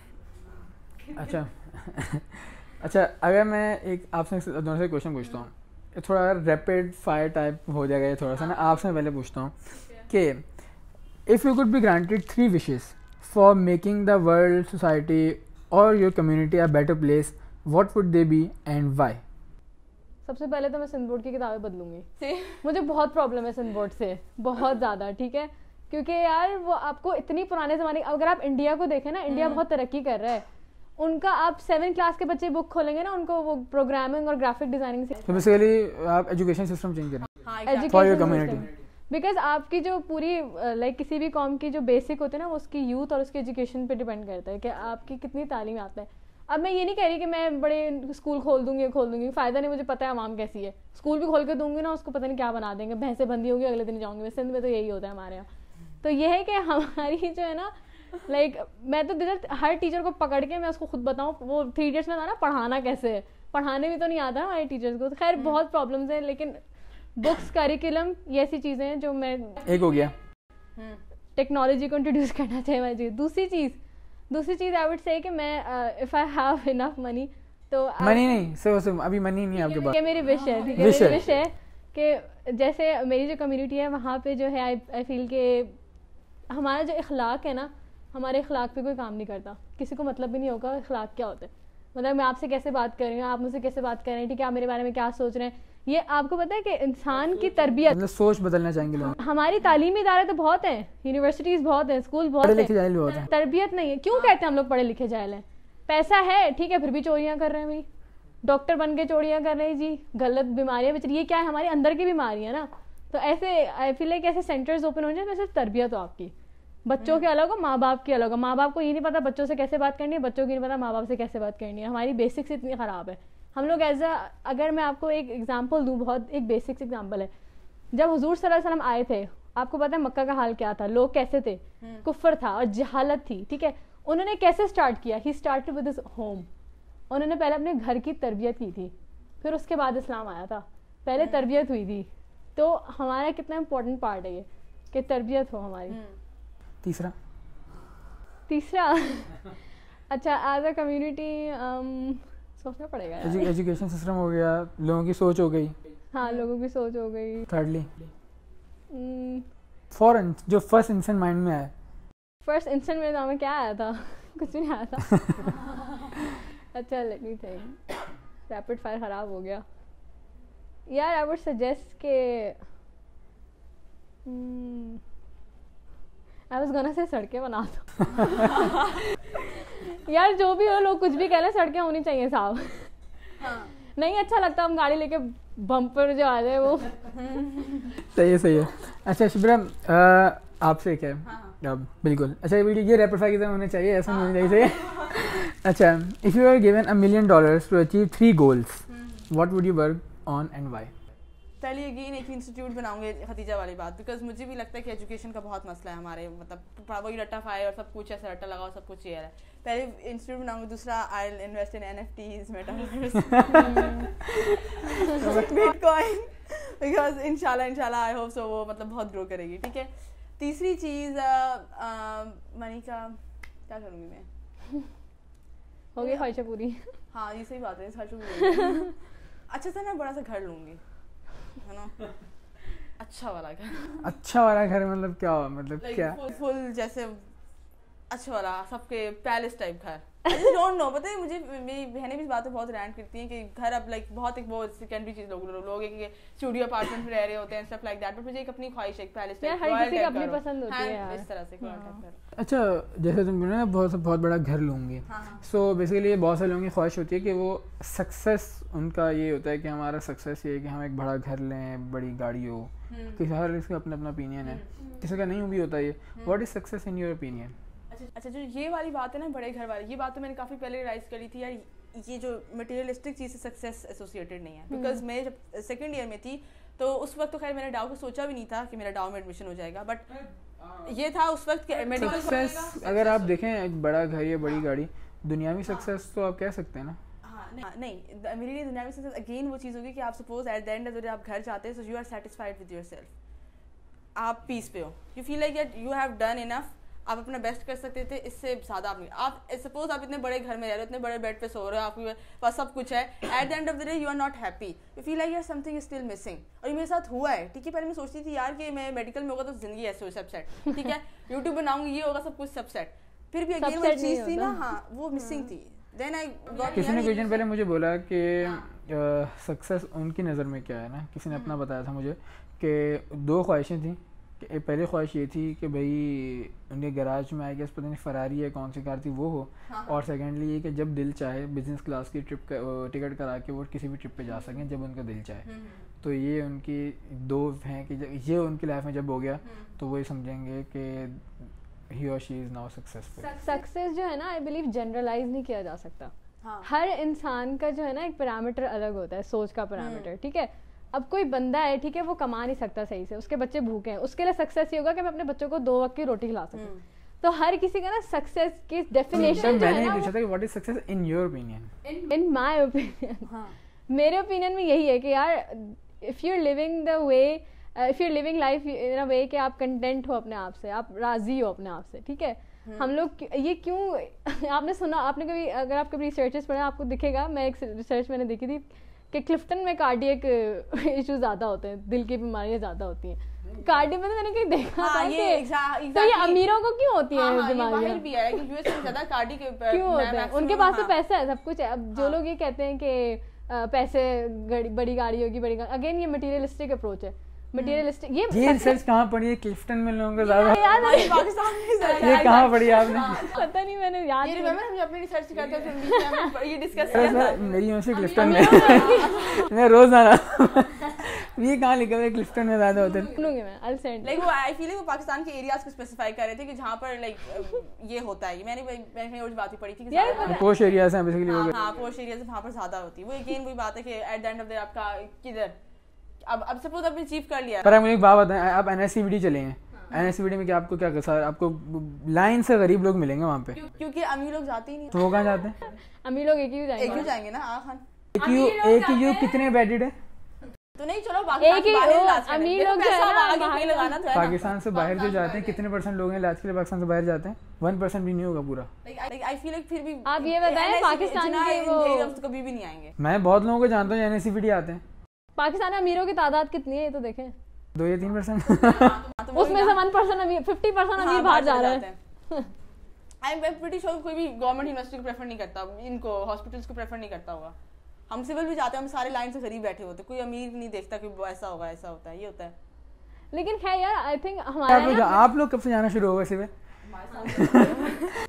अच्छा अच्छा अगर मैं एक आपसे दोनों से क्वेश्चन पूछता हूँ, थोड़ा रैपिड फायर टाइप हो जाएगा ये थोड़ा सा ना, आपसे पहले पूछता हूँ कि if you could be granted three wishes for making the world society और your community a better place, what would they be and why? सबसे पहले तो मैं सिंध बोर्ड की किताबें बदलूंगी। मुझे बहुत प्रॉब्लम है सिंध बोर्ड से, बहुत ज़्यादा, ठीक है, क्योंकि यार वो आपको इतनी पुराने ज़माने, अगर आप इंडिया को देखें ना, इंडिया बहुत तरक्की कर रहा है, उनका आप सेवन क्लास के बच्चे बुक खोलेंगे ना, उनको वो प्रोग्रामिंग और ग्राफिक डिजाइनिंग से, तो बेसिकली आप एजुकेशन सिस्टम चेंज करें एजुकेशन कम्युनिटी, बिकॉज आपकी जो पूरी लाइक किसी भी कॉम की जो बेसिक होते हैं ना, वो उसकी यूथ और उसकी एजुकेशन पे डिपेंड करता है कि आपकी कितनी तालीम आता है। अब मैं ये नहीं कह रही कि मैं बड़े स्कूल खोल दूंगी खोल दूंगी फ़ायदा नहीं, मुझे पता है आवाम कैसी है, स्कूल भी खोल के दूंगी ना, उसको पता नहीं क्या बना देंगे, भैंसे बंदी होंगी, अगले दिन जाऊँगी मैं। सिंध में तो यही होता है हमारे यहाँ। तो ये है कि हमारी जो है ना, लाइक like, मैं तो दिल हर टीचर को पकड़ के मैं उसको खुद बताऊँ, वो थ्री इडियट्स में था ना, पढ़ाना कैसे है, पढ़ाने भी तो नहीं आता हमारे टीचर्स को। खैर बहुत प्रॉब्लम्स हैं, लेकिन बुक्स, करिकुलम, ये ऐसी चीज़ें हैं जो मैं, एक हो गया टेक्नोलॉजी को इंट्रोड्यूस करना चाहिए मैं। दूसरी चीज़ दूसरी चीज़ आई वुड से कि मैं if I have enough money, तो मनी नहीं सो so, so, अभी मनी नहीं है आपके पास, ये मेरी विश है, ठीक है, मेरी विश है कि जैसे मेरी जो कम्युनिटी है वहाँ पे जो है, आई आई फील के हमारा जो इखलाक है ना, हमारे इखलाक पे कोई काम नहीं करता, किसी को मतलब भी नहीं होगा इखलाक क्या होता है। मतलब मैं आपसे कैसे बात कर रही हूँ, आप मुझसे कैसे बात कर रहे हैं, ठीक है, आप मेरे बारे में क्या सोच रहे हैं, ये आपको पता है कि इंसान की तरबियत, मतलब सोच बदलना चाहेंगे लोग। हमारी तालीमी इदारे तो बहुत हैं, यूनिवर्सिटीज़ बहुत हैं, स्कूल बहुत हैं, तरबियत नहीं है। क्यों कहते हैं हम लोग पढ़े लिखे जाहिल हैं? पैसा है, ठीक है, फिर भी चोरियाँ कर रहे हैं भाई, डॉक्टर बन के चोरियाँ कर रहे हैं जी, गलत बीमारियाँ बेच रही, ये क्या है, हमारे अंदर की बीमारी है ना। तो ऐसे आई फील लाइक ऐसे सेंटर्स ओपन होने चाहिए, सिर्फ तरबियत हो आपकी, बच्चों के अलग हो, माँ बाप की अलग हो। माँ बाप को ये नहीं पता बच्चों से कैसे बात करनी है, बच्चों को नहीं पता माँ बाप से कैसे बात करनी है। हमारी बेसिक्स इतनी ख़राब है। हम लोग एज अ, अगर मैं आपको एक एग्जांपल दूं, बहुत एक बेसिक्स एग्जांपल है, जब हुजूर सल्लल्लाहु अलैहि वसल्लम आए थे, आपको पता है मक्का का हाल क्या था, लोग कैसे थे, कुफ्र था और जहालत थी, ठीक है। उन्होंने कैसे स्टार्ट किया? He started with his home. उन्होंने पहले अपने घर की तरबियत की थी, फिर उसके बाद इस्लाम आया था, पहले तरबियत हुई थी। तो हमारा कितना इम्पोर्टेंट पार्ट है ये कि तरबियत हो हमारी। तीसरा तीसरा अच्छा, एज अ कम्युनिटी सोचना पड़ेगा। एजुकेशन सिस्टम हो गया, लोगों की सोच हो गई, हाँ लोगों की सोच हो गई। थर्डली फॉरन जो फर्स्ट इंस्टेंट माइंड में आया, फर्स्ट इंस्टेंट मेरे दिमाग में क्या आया था? कुछ नहीं आया था। अच्छा let me think, rapid fire ख़राब हो गया यार। आई वुड सजेस्ट के आई वाज गोना से सड़कें बना दो। यार जो भी हो, लोग कुछ भी कह रहे हैं, सड़कें होनी चाहिए साहब। हाँ। नहीं अच्छा लगता हम गाड़ी लेके बम्पर जो आ जाए वो। सही है सही है। अच्छा शुभ्रा, आपसे क्या है अब बिल्कुल अच्छा ये वीडियो ये रैपिड फायर की तरह होने चाहिए, ऐसा नहीं होना चाहिए। अच्छा, if you are given a million dollars to achieve three goals, what would you work on and why? पहले अगेन एक इंस्टीट्यूट बनाऊंगे, खतीजा वाली बात, बिकॉज मुझे भी लगता है कि एजुकेशन का बहुत मसला है हमारे, मतलब वही रट्टा फायर और सब कुछ ऐसा रट्टा लगाओ सब कुछ शेयर है। पहले इंस्टीट्यूट बनाऊंगी, दूसरा I will invest in NFTs, metaverse, bitcoin, because इंशाल्लाह इंशाल्लाह आई होप सो वो मतलब बहुत ग्रो करेगी। ठीक है, तीसरी चीज़ मनी का क्या करूँगी मैं, हो गई ख्वाहिशें पूरी। हाँ ये सही बात है, ख्वाहिशें अच्छा सा ना बड़ा सा घर लूँगी, है ना, अच्छा वाला घर। अच्छा वाला घर मतलब क्या मतलब like क्या फुल, फुल जैसे अच्छा वाला सबके पैलेस टाइप घर। आई जस्ट डोंट नो, पता है मुझे मेरी बहनें भी इस बात पे बहुत रैंट करती हैं कि घर अब लाइक बहुत एक वो सेकेंडरी चीज लोग लोग एक स्टूडियो अपार्टमेंट में रह रहे होते हैं स्टफ लाइक दैट, बट मुझे एक अपनी ख्वाहिश है एक पैलेस टाइप, हर किसी की अपनी पसंद होती है यार इस तरह से घर। अच्छा जैसे तुम बोले ना बहुत बहुत बड़ा घर लूँगी, सो बेसिकली बहुत सारे लोगों की ख्वाहिश होती है कि वो सक्सेस, उनका ये होता है कि हमारा सक्सेस ये है कि हम एक बड़ा घर लें, बड़ी गाड़ी हो, किसी हर इसका अपना अपना ओपिनियन है, किसी का नहीं भी होता ये। What is success in your opinion? अच्छा जो ये वाली बात है ना बड़े घर वाली, ये बात तो मैंने काफ़ी पहले रियलाइज़ करी थी यार, ये जो मटेरियलिस्टिक चीज़ से सक्सेस एसोसिएटेड नहीं है। बिकॉज मैं जब सेकंड ईयर में थी तो उस वक्त तो खैर मैंने डाउ को सोचा भी नहीं था कि मेरा डाउ में एडमिशन हो जाएगा, बट ये था उस वक्त मेडिकल सक्सेस। अगर आप देखें एक बड़ा घर या बड़ी गाड़ी दुनियावी सक्सेस तो आप कह सकते हैं ना। हाँ नहीं, मेरे लिए दुनियावी सक्सेस अगेन वो चीज़ होगी कि आप सपोज एट द एंड जब आप घर जाते हैं, so you are satisfied with yourself, आप पीस पे हो, you feel like that you have done enough, आप अपना बेस्ट कर सकते थे, इससे ज़्यादा आप नहीं। आप सपोज आप इतने बड़े घर में रह रहे हो, इतने बड़े बेड पे सो रहे हो, आपके पास सब कुछ है, at the end of the day you are not happy, you feel like यार समथिंग इज स्टिल मिसिंग। और ये मेरे साथ हुआ है। ठीक है, पहले मैं सोचती थी यार कि मैं मेडिकल में होगा तो जिंदगी ऐसे हो सब सेट, ठीक है, यूट्यूब बनाऊंगी ये होगा सब कुछ सब सेट, फिर भी अगेन वो चीज़ थी ना, हाँ वो मिसिंग थी। देन आई गॉट, किसी ने कुछ दिन पहले मुझे बोला कि सक्सेस उनकी नज़र में क्या है ना, किसी ने अपना बताया था मुझे कि दो ख्वाहिशें थी। कि पहली ख्वाहिश ये थी कि भाई उनके गैराज में आई गेस पता नहीं फरारी है कौन सी कार थी वो हो, हाँ। और सेकेंडली ये कि जब दिल चाहे बिजनेस क्लास की ट्रिप टिकट करा के वो किसी भी ट्रिप पे जा सकें जब उनका दिल चाहे। तो ये उनकी दो हैं कि ये उनकी लाइफ में जब हो गया तो वो ये समझेंगे कि ही और she is now successful. Success जो है ना आई बिलीव जनरलाइज नहीं किया जा सकता। हाँ। हर इंसान का जो है ना एक पैरामीटर अलग होता है, सोच का पैरामीटर। ठीक है, अब कोई बंदा है, ठीक है, वो कमा नहीं सकता सही से, उसके बच्चे भूखे हैं, उसके लिए सक्सेस ये होगा कि मैं अपने बच्चों को दो वक्त की रोटी खिला सकूं। तो हर किसी का ना सक्सेस की डेफिनेशन जो है ना, पूछा था कि what is success in your opinion? In my opinion, मेरे ओपिनियन में यही है कि यार if you are living the way, if you are living life in a way कि आप कंटेंट हो अपने आप से, आप राजी हो अपने आप से। ठीक है, हम लोग ये क्यों आपने सुना, आपने कभी अगर आप कभी रिसर्चेस पढ़े आपको दिखेगा, मैं एक रिसर्च मैंने देखी थी कि क्लिफ्टन में कार्डियक इशू ज़्यादा होते हैं, दिल की बीमारियां ज़्यादा होती हैं कार्डियक में। तो मैंने कहीं देखा हाँ, था ये कि exactly, तो ये अमीरों को क्यों होती है हाँ, बीमारियां? बाहर भी है कि यूएस में ज़्यादा कार्डियक क्यों होते हैं? उनके पास तो पैसा है, सब कुछ है। अब जो लोग ये कहते हैं कि पैसे बड़ी गाड़ी होगी, बड़ी गाड़ी, अगेन ये मटीरियलिस्टिक अप्रोच है। मटेरियलिस्टिक ये ये रिसर्च कहाँ पढ़ी है? क्लिफ्टन में लोगों को ज़्यादा याद है, पाकिस्तान में ये कहाँ पढ़ी आपने? पता नहीं, मैंने याद ये रिमेंबर हम अपनी रिसर्च करते थे, बीच में हम ये डिस्कस किया था। मेरी यूनिवर्सिटी क्लिफ्टन में मैं रोज आना ये कहाँ लिखा है क्लिफ्टन में ज़्यादा होते हैं? सुनूंगी मैं, आई सेंड। लाइक वो आई फील वो पाकिस्तान के एरियाज को स्पेसिफाई कर रहे थे कि जहाँ पर लाइक ये होता है। मैंने मैंने और बात भी पढ़ी थी कि पोश एरियाज हैं बेसिकली वो। हां, पोश एरियाज वहाँ पर ज़्यादा होती है। वो अगेन वही बात है कि at the end of the आपका किधर अब अब सपोज आपने अचीव कर लिया। पर मुझे एक बात बताएं, आप एनएससीवीडी चलेंगे, एनएससीवीडी में क्या आपको क्या सर आपको लाइन से गरीब लोग मिलेंगे वहाँ पे? क्योंकि अमीर लोग जाते ही नहीं। तो वो कहाँ जाते हैं? अमीर लोग एक ही जाएंगे, एक ही जाएंगे ना। हाँ खान, एक यू एक यू कितने बेडेड है? तो नहीं चलो पाकिस्तान से बाहर इलाज करने, अमीर लोग जो है ना बाहर लगाना था। पाकिस्तान से बाहर जो जाते हैं कितने परसेंट लोग हैं इलाज के लिए पाकिस्तान से बाहर जाते हैं? वन परसेंट भी नहीं होगा पूरा। आई फील लाइक फिर भी आप ये बताएं पाकिस्तान के वो कभी भी नहीं आएंगे। मैं बहुत लोगों को जानता हूँ एनएससीवीडी आते हैं। पाकिस्तान में अमीरों की तादाद कितनी है ये तो देखें, दो या तीन परसेंट। उसमें से वन परसेंट अमीर, फिफ्टी परसेंट अमीर बाहर जा रहे हैं। आई एम प्रीटी श्योर कोई भी गवर्नमेंट यूनिवर्सिटी को प्रेफर नहीं करता, इनको हॉस्पिटल्स को प्रेफर नहीं करता होगा। हम सिविल भी जाते हैं, हम सारे लाइन से गरीब बैठे होते, कोई अमीर नहीं देखता कि ऐसा होगा ऐसा होता है, ये होता है। लेकिन खैर यार आई थिंक हमारा आप लोग आप लोग कब से जाना शुरू होगा सिविल?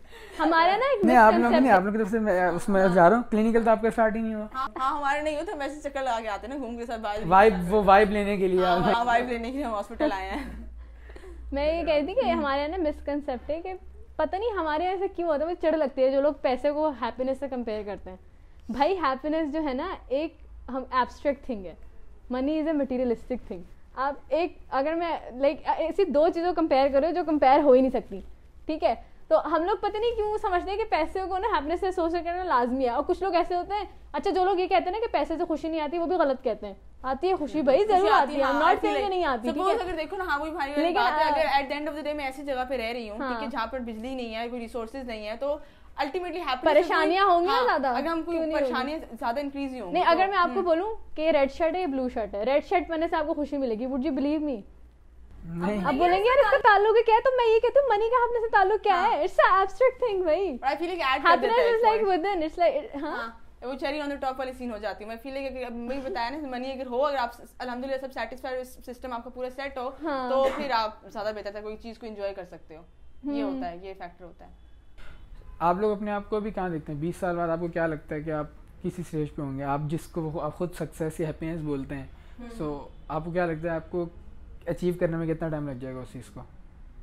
हमारा ना एक नहीं आप लोग नहीं, misconception- आप लोग की तरफ से मैं उसमें जा रहा हूँ, क्लिनिकल तो आपका स्टार्ट ही नहीं हुआ। हाँ हाँ, हमारे नहीं होते, वैसे चक्कर लगा के आते हैं ना घूम के साथ बाहर। वाइब, वो वाइब लेने के लिए आप- हाँ, वाइब लेने के लिए हम हॉस्पिटल आए हैं। मैं ये कह रही थी कि हमारे यहाँ ना मिसकंसेप्ट है कि पता नहीं हमारे यहाँ ऐसा क्यों होता है, मुझे चिढ़ लगती है जो लोग पैसे को हैप्पीनेस से कंपेयर करते हैं। भाई हैप्पीनेस जो है ना एक हम एब्स्ट्रैक्ट थिंग है, money is a materialistic thing. आप एक अगर मैं लाइक ऐसी दो चीज़ों कंपेयर करो जो कंपेयर हो ही नहीं सकती, ठीक है। तो हम लोग पता नहीं क्यों समझते हैं कि पैसे को ना हैप्पीनेस से एसोसिएट करना लाजमी है। और कुछ लोग ऐसे होते हैं, अच्छा जो लोग ये कहते हैं ना कि पैसे से खुशी नहीं आती, वो भी गलत कहते हैं। आती है खुशी भाई, जरूर आती है, नॉट सेइंग नहीं आती, ठीक है। अगर देखो ना, हाँ वही भाई वाली लेकिन, बात है, आ- अगर at the end of the day मैं ऐसी जगह पे रह रही हूँ, हाँ। ठीक है, जहाँ पर बिजली नहीं है, कोई रिसोर्सेज नहीं है, तो अल्टीमेटली परेशानियां होंगी ना ज्यादा, अगर हम क्यों नहीं परेशानियां ज्यादा इंक्रीज ही होंगी। नहीं, तो- अगर मैं आपको बोलूं कि रेड शर्ट है या ब्लू शर्ट है, रेड शर्ट पहनने से आपको खुशी मिलेगी, वुड यू बिलीव मी? नहीं अब बोलेंगे यार इसका ताल्लुक है क्या है, तो मैं ये कहती हूँ मनी का हैप्पीनेस से ताल्लुक क्या है? इट्स अ एब्स्ट्रैक्ट थिंग भाई। आई फील लाइक ऐड कर देता हैप्पीनेस है is like within, it's like हां हाँ, वो चेरी ऑन द टॉप वाली सीन हो जाती है। मैं फील लाइक अब मैं बताया ना, मनी अगर हो, अगर आप अल्हम्दुलिल्लाह सब सेटिस्फाइड, सिस्टम आपका पूरा सेट हो, हाँ। तो फिर आप ज्यादा बेहतर है कोई चीज को एंजॉय कर सकते हो। ये होता है, ये फैक्टर होता है। आप लोग अपने आप को अभी कहाँ देखते हैं बीस साल बाद? आपको क्या लगता है कि आप किसी स्टेज पे होंगे, आप जिसको आप खुद सक्सेस या हैप्पीनेस बोलते हैं, सो आपको क्या लगता है आपको अचीव करने में कितना टाइम लग जाएगा उस चीज़ को?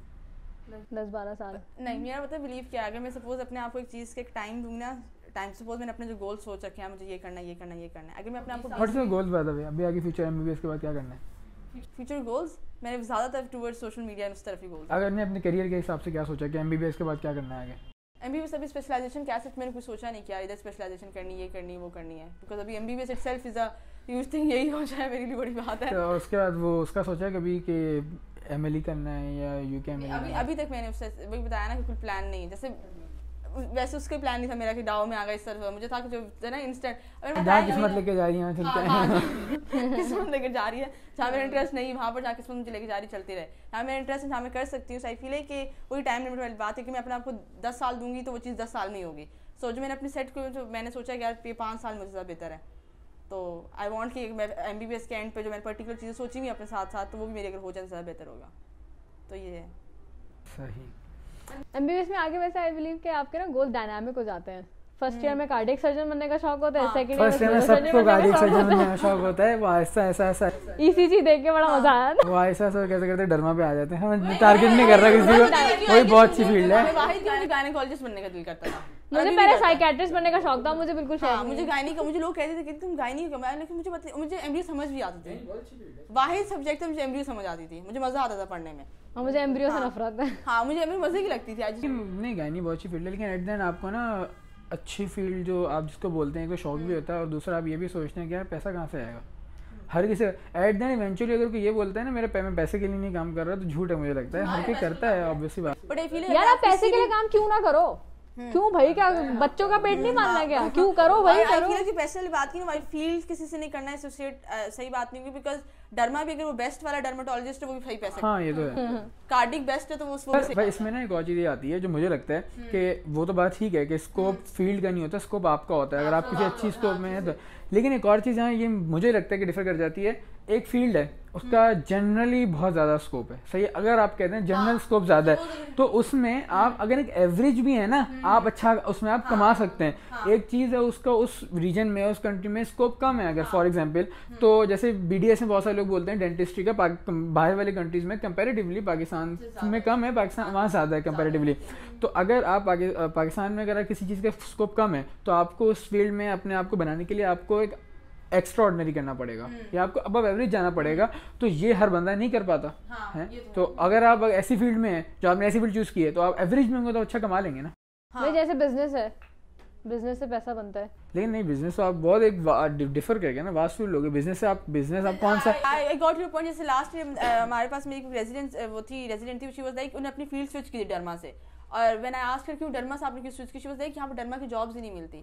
दस बारह साल। नहीं, मेरा मतलब बिलीव क्या है, अगर मैं सपोज अपने आप को एक चीज़ के टाइम दूंगी ना, टाइम सपोज मैंने अपने जो गोल सोच रखे हैं, मुझे ये करना है, ये करना है, ये करना है, अगर मैं अपने आप को what's your goals by the way? अभी आगे फ्यूचर एमबीबीएस के बाद क्या करना है? फ्यूचर गोल्स मैंने ज़्यादातर टुवर्ड्स सोशल मीडिया उस तरफ ही गोल्स। अगर ने अपने करियर के हिसाब से क्या सोचा कि एमबीबीएस के बाद क्या करना है आगे? एमबीबीएस अभी स्पेशलाइजेशन क्या सिर्फ मैंने कुछ सोचा नहीं किया, इधर स्पेशलाइजेशन करनी, ये करनी, वो करनी है, बिकॉज अभी MBBS itself is a huge thing, यही हो जाए मेरे लिए बड़ी बात है। तो उसके बाद वो उसका सोचा है कभी कि एमएलई करना है या यूके एमएलई? अभी अभी तक मैंने उससे वही बताया ना कि कोई प्लान नहीं है। जैसे वैसे उसके प्लान नहीं था मेरा कि डाओ में आ गया इस तरह, मुझे था कि जो है ना इंस्टेंट जहाँ किस्मत लेके जा रही है चलते हैं, किस्मत लेकर जा रही है, जहाँ मेरा इंटरेस्ट नहीं वहाँ पर जहाँ किस्मत मुझे लेके जा रही चलती रहे, जहाँ मेरा इंटरेस्ट है जहाँ मैं कर सकती हूँ। आई फील है कि वही टाइम लिमिट वाली बात है कि मैं अपने आपको दस साल दूंगी तो वो चीज़ दस साल में होगी। सो जो मैंने अपनी सेट को जो मैंने सोचा कि यार ये पाँच साल मुझे ज़्यादा बेहतर है, तो आई वॉन्ट कि मैं एमबीबीएस के एंड पे जो मैंने पर्टिकुलर चीज़ें सोची हुई अपने साथ साथ, तो वो भी मेरे अगर हो जाए ज़्यादा बेहतर होगा। तो ये है सही। एमबीबीएस में आगे वैसे आई बिलीव कि आपके ना गोल डायनामिक हो जाते हैं। फर्स्ट ईयर में कार्डियक सर्जन बनने का शौक होता है, सेकंड ईयर फर्स्ट ईयर में सबको कार्डियक सर्जन बनने का शौक होता है, वो ऐसा ऐसा ऐसा ईसीजी देख के बड़ा मजा आया ना। वो ऐसा ऐसा कैसे करते डरमा पे आ जाते हैं। हम टारगेट नहीं कर रहा किसी को, वही बहुत अच्छी फील्ड है। वाहिद का मुझे गायनेकोलॉजिस्ट बनने का दिल करता था, मुझे पहले साइकियाट्रिस्ट बनने का शौक था, मुझे बिल्कुल हाँ, शौक मुझे गायनी का, मुझे लोग कहते थे कि तुम गायनी क्यों, मैं लेकिन मुझे बता, मुझे एमब्रियो समझ भी आती थी, वाहिद सब्जेक्ट मुझे एमब्रियो समझ आती थी, मुझे मजा आता था पढ़ने में। और मुझे एम्ब्रियो से नफरत है। हाँ, मुझे एमब्रियो मजे की लगती थी आज। नहीं गायनी बहुत अच्छी फील्ड है, लेकिन एट द एंड आपको ना अच्छी फील्ड जो आप जिसको बोलते हैं कोई शौक भी होता है, और दूसरा आप ये भी सोचते हैं कि यार पैसा कहाँ से आएगा। हर किसी एट द एंड इवेंचुअली अगर कोई ये बोलता है ना मेरे मैं पैसे के लिए नहीं काम कर रहा, तो झूठ है, मुझे लगता है हर कोई करता है ऑब्वियसली बात। बट आई फील यार आप पैसे के लिए काम क्यों ना करो, क्यों भाई, क्या बच्चों का पेट नहीं पालना क्या, क्यों करो भाई करो। आई फील कि पैसे वाली बात की ना, फील्ड किसी से नहीं करना एसोसिएट, सही बात नहीं, बिकॉज डर्मा भी अगर वो बेस्ट वाला डर्माटोलॉजिस्ट है वो भी सही पैसे, हाँ ये तो है। कार्डिक बेस्ट है तो वो भाई इसमें ना एक और चीज़ आती है जो मुझे लगता है कि वो तो बात ठीक है कि स्कोप फील्ड का नहीं होता, स्कोप आपका होता है अगर आप किसी अच्छी स्कोप में है तो। लेकिन एक और चीज़ यहाँ ये मुझे लगता है कि डिफर कर जाती है, एक फील्ड है उसका जनरली बहुत ज़्यादा स्कोप है, सही है, अगर आप कहते हैं जनरल स्कोप ज़्यादा है तो उसमें आप अगर एक एवरेज भी है ना, आप अच्छा उसमें आप कमा सकते हैं। एक चीज़ है उसका उस रीजन में उस कंट्री में स्कोप कम है, अगर फॉर एग्जांपल तो जैसे बीडीएस में बहुत सारे लोग बोलते हैं डेंटिस्ट्री का बाहर वाली कंट्रीज में कंपैरेटिवली पाकिस्तान में कम है, पाकिस्तान वहाँ ज़्यादा है कंपैरेटिवली। तो अगर आप पाकिस्तान में अगर किसी चीज़ का स्कोप कम है तो आपको उस फील्ड में अपने आप को बनाने के लिए आपको एक एक्स्ट्रा ऑर्डिनरी करना पड़ेगा या आपको अबव एवरेज जाना पड़ेगा, तो ये हर बंदा नहीं कर पाता हाँ, है। तो, तो अगर आप ऐसी फील्ड में है जो आपने ऐसी फील्ड चूज की है तो आप एवरेज में होंगे तो अच्छा कमा लेंगे ना। हाँ। जैसे बिजनेस है, बिजनेस से पैसा बनता है, लेकिन नहीं बिजनेस तो आप बहुत एक डिफर करके ना वास्ट फील्ड लोगे। बिजनेस से आप बिजनेस आप कौन सा आई गॉट योर पॉइंट। जैसे लास्ट ईयर हमारे पास मेरी रेजिडेंट वो थी रेजिडेंट थी, शी वाज लाइक उन्हें अपनी फील्ड स्विच की थी डर्मा से, और व्हेन आई आस्क्ड हर क्यों डर्मा से आपने क्यों स्विच की, शी वाज लाइक यहाँ पर डर्मा की जॉब्स ही नहीं मिलती।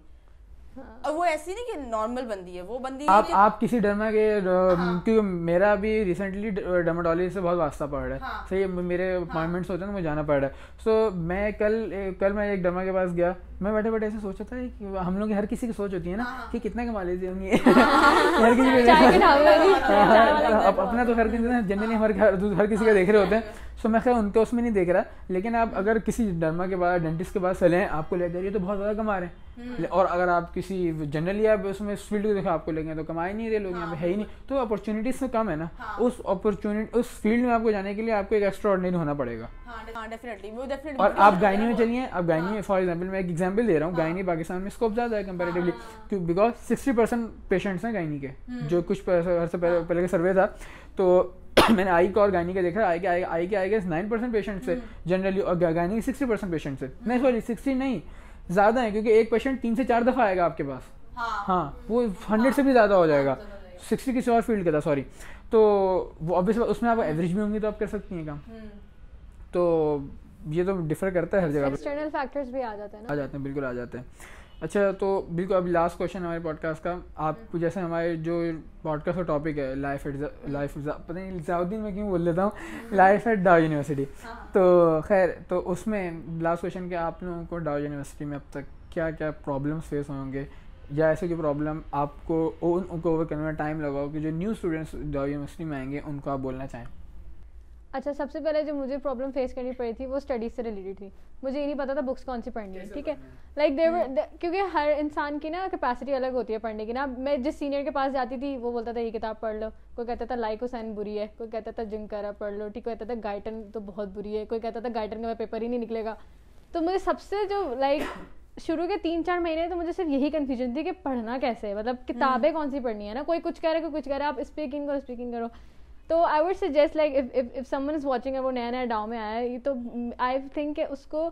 और वो ऐसी नहीं कि नॉर्मल बंदी है, वो बंदी आप आप किसी डर्मा के हाँ। क्योंकि मेरा भी रिसेंटली डर्माटोलॉजी से बहुत वास्ता पड़ रहा है हाँ। सही मेरे अपॉइंटमेंट्स हाँ। होते हैं तो मुझे जाना पड़ रहा है। सो so, मैं कल कल मैं एक डर्मा के पास गया, मैं बैठे बैठे ऐसे सोचा था कि हम लोग हर किसी की सोच होती है ना हाँ। कि कितना कमा लेते होंगे हर किसी अपना तो हर किसी जनरली हर हर किसी का देख रहे होते हैं। सो मैं खैर उनके उसमें नहीं देख रहा, लेकिन आप अगर किसी डर्मा के पास, डेंटिस्ट के पास चले, आपको लेकर ये तो बहुत ज़्यादा कमा रहे हैं, और अगर आप किसी जनरली आप उसमें उस फील्ड को देखो, आपको लेंगे तो कमा ही नहीं रहे लोग, यहाँ पे है ही नहीं, तो अपॉर्चुनिटीज़ तो कम है ना। उस अपॉर्चुनिटी उस फील्ड में आपको जाने के लिए आपको एक एक्स्ट्रा ऑर्डिनरी होना पड़ेगा। और आप गायनी में चलिए, आप गायनी में फॉर एग्जाम्पल मैं एक एग्जाम्पल दे रहा हूँ, गायनी पाकिस्तान में स्कोप ज़्यादा है comparatively, because sixty percent patients हैं गायनी के, जो कुछ हर से पहले पहले का सर्वे था, तो मैंने आई का और गायनी का देखा, आई के आई आई के आई के नाइन परसेंट पेशेंट्स है जनरली, और गायनी के सिक्सटी परसेंट पेशेंट्स है, नहीं सॉरी सिक्सटी नहीं ज़्यादा है, क्योंकि एक पेशेंट तीन से चार दफ़ा आएगा आपके पास, हाँ वो हंड्रेड से भी ज़्यादा हो जाएगा, सिक्सटी किसी और फील्ड का था सॉरी, तो वो ऑब्वियसली उसमें आप एवरेज भी होंगी तो आप कर सकती हैं काम, तो ये तो डिफर करता है हर जगह पे, एक्सटर्नल फैक्टर्स भी आ जाते हैं ना, आ जाते हैं बिल्कुल आ जाते हैं। अच्छा तो बिल्कुल अभी लास्ट क्वेश्चन हमारे पॉडकास्ट का, आपको जैसे हमारे जो पॉडकास्ट का टॉपिक है लाइफ एट लाइफ पता नहीं जाउद्दीन में क्यों बोल देता हूँ, लाइफ एट डाउ यूनिवर्सिटी, तो खैर तो उसमें लास्ट क्वेश्चन क्या, आप लोगों को डाउ यूनिवर्सिटी में अब तक क्या क्या प्रॉब्लम्स फेस होंगे, या ऐसे कोई प्रॉब्लम आपको उनको ओवर करने में टाइम लगाओ कि जो न्यू स्टूडेंट्स डाउ यूनिवर्सिटी में आएंगे उनको आप बोलना चाहें? अच्छा, सबसे पहले जो मुझे प्रॉब्लम फेस करनी पड़ी थी वो स्टडीज से रिलेटेड थी, मुझे ये नहीं पता था बुक्स कौन सी पढ़नी है, ठीक है, लाइक देवर, क्योंकि हर इंसान की ना कैपेसिटी अलग होती है पढ़ने की ना। मैं जिस सीनियर के पास जाती थी वो बोलता था ये किताब पढ़ लो, कोई कहता था लाइक हुसैन बुरी है, कोई कहता था जिंकरा पढ़ लो, ठीक, कोई कहता था गाइटन तो बहुत बुरी है, कोई कहता था गाइटन का पेपर ही नहीं निकलेगा। तो मुझे सबसे जो लाइक शुरू के तीन चार महीने तो मुझे सिर्फ यही कन्फ्यूजन थी कि पढ़ना कैसे है, मतलब किताबें कौन सी पढ़नी है ना, कोई कुछ कह रहा है कोई कुछ कह रहा है, आप स्पीकिंग करो स्पीकिंग करो। तो I would suggest like if if if someone is watching, वो नया नया डाउ में आया है, तो आई थिंक उसको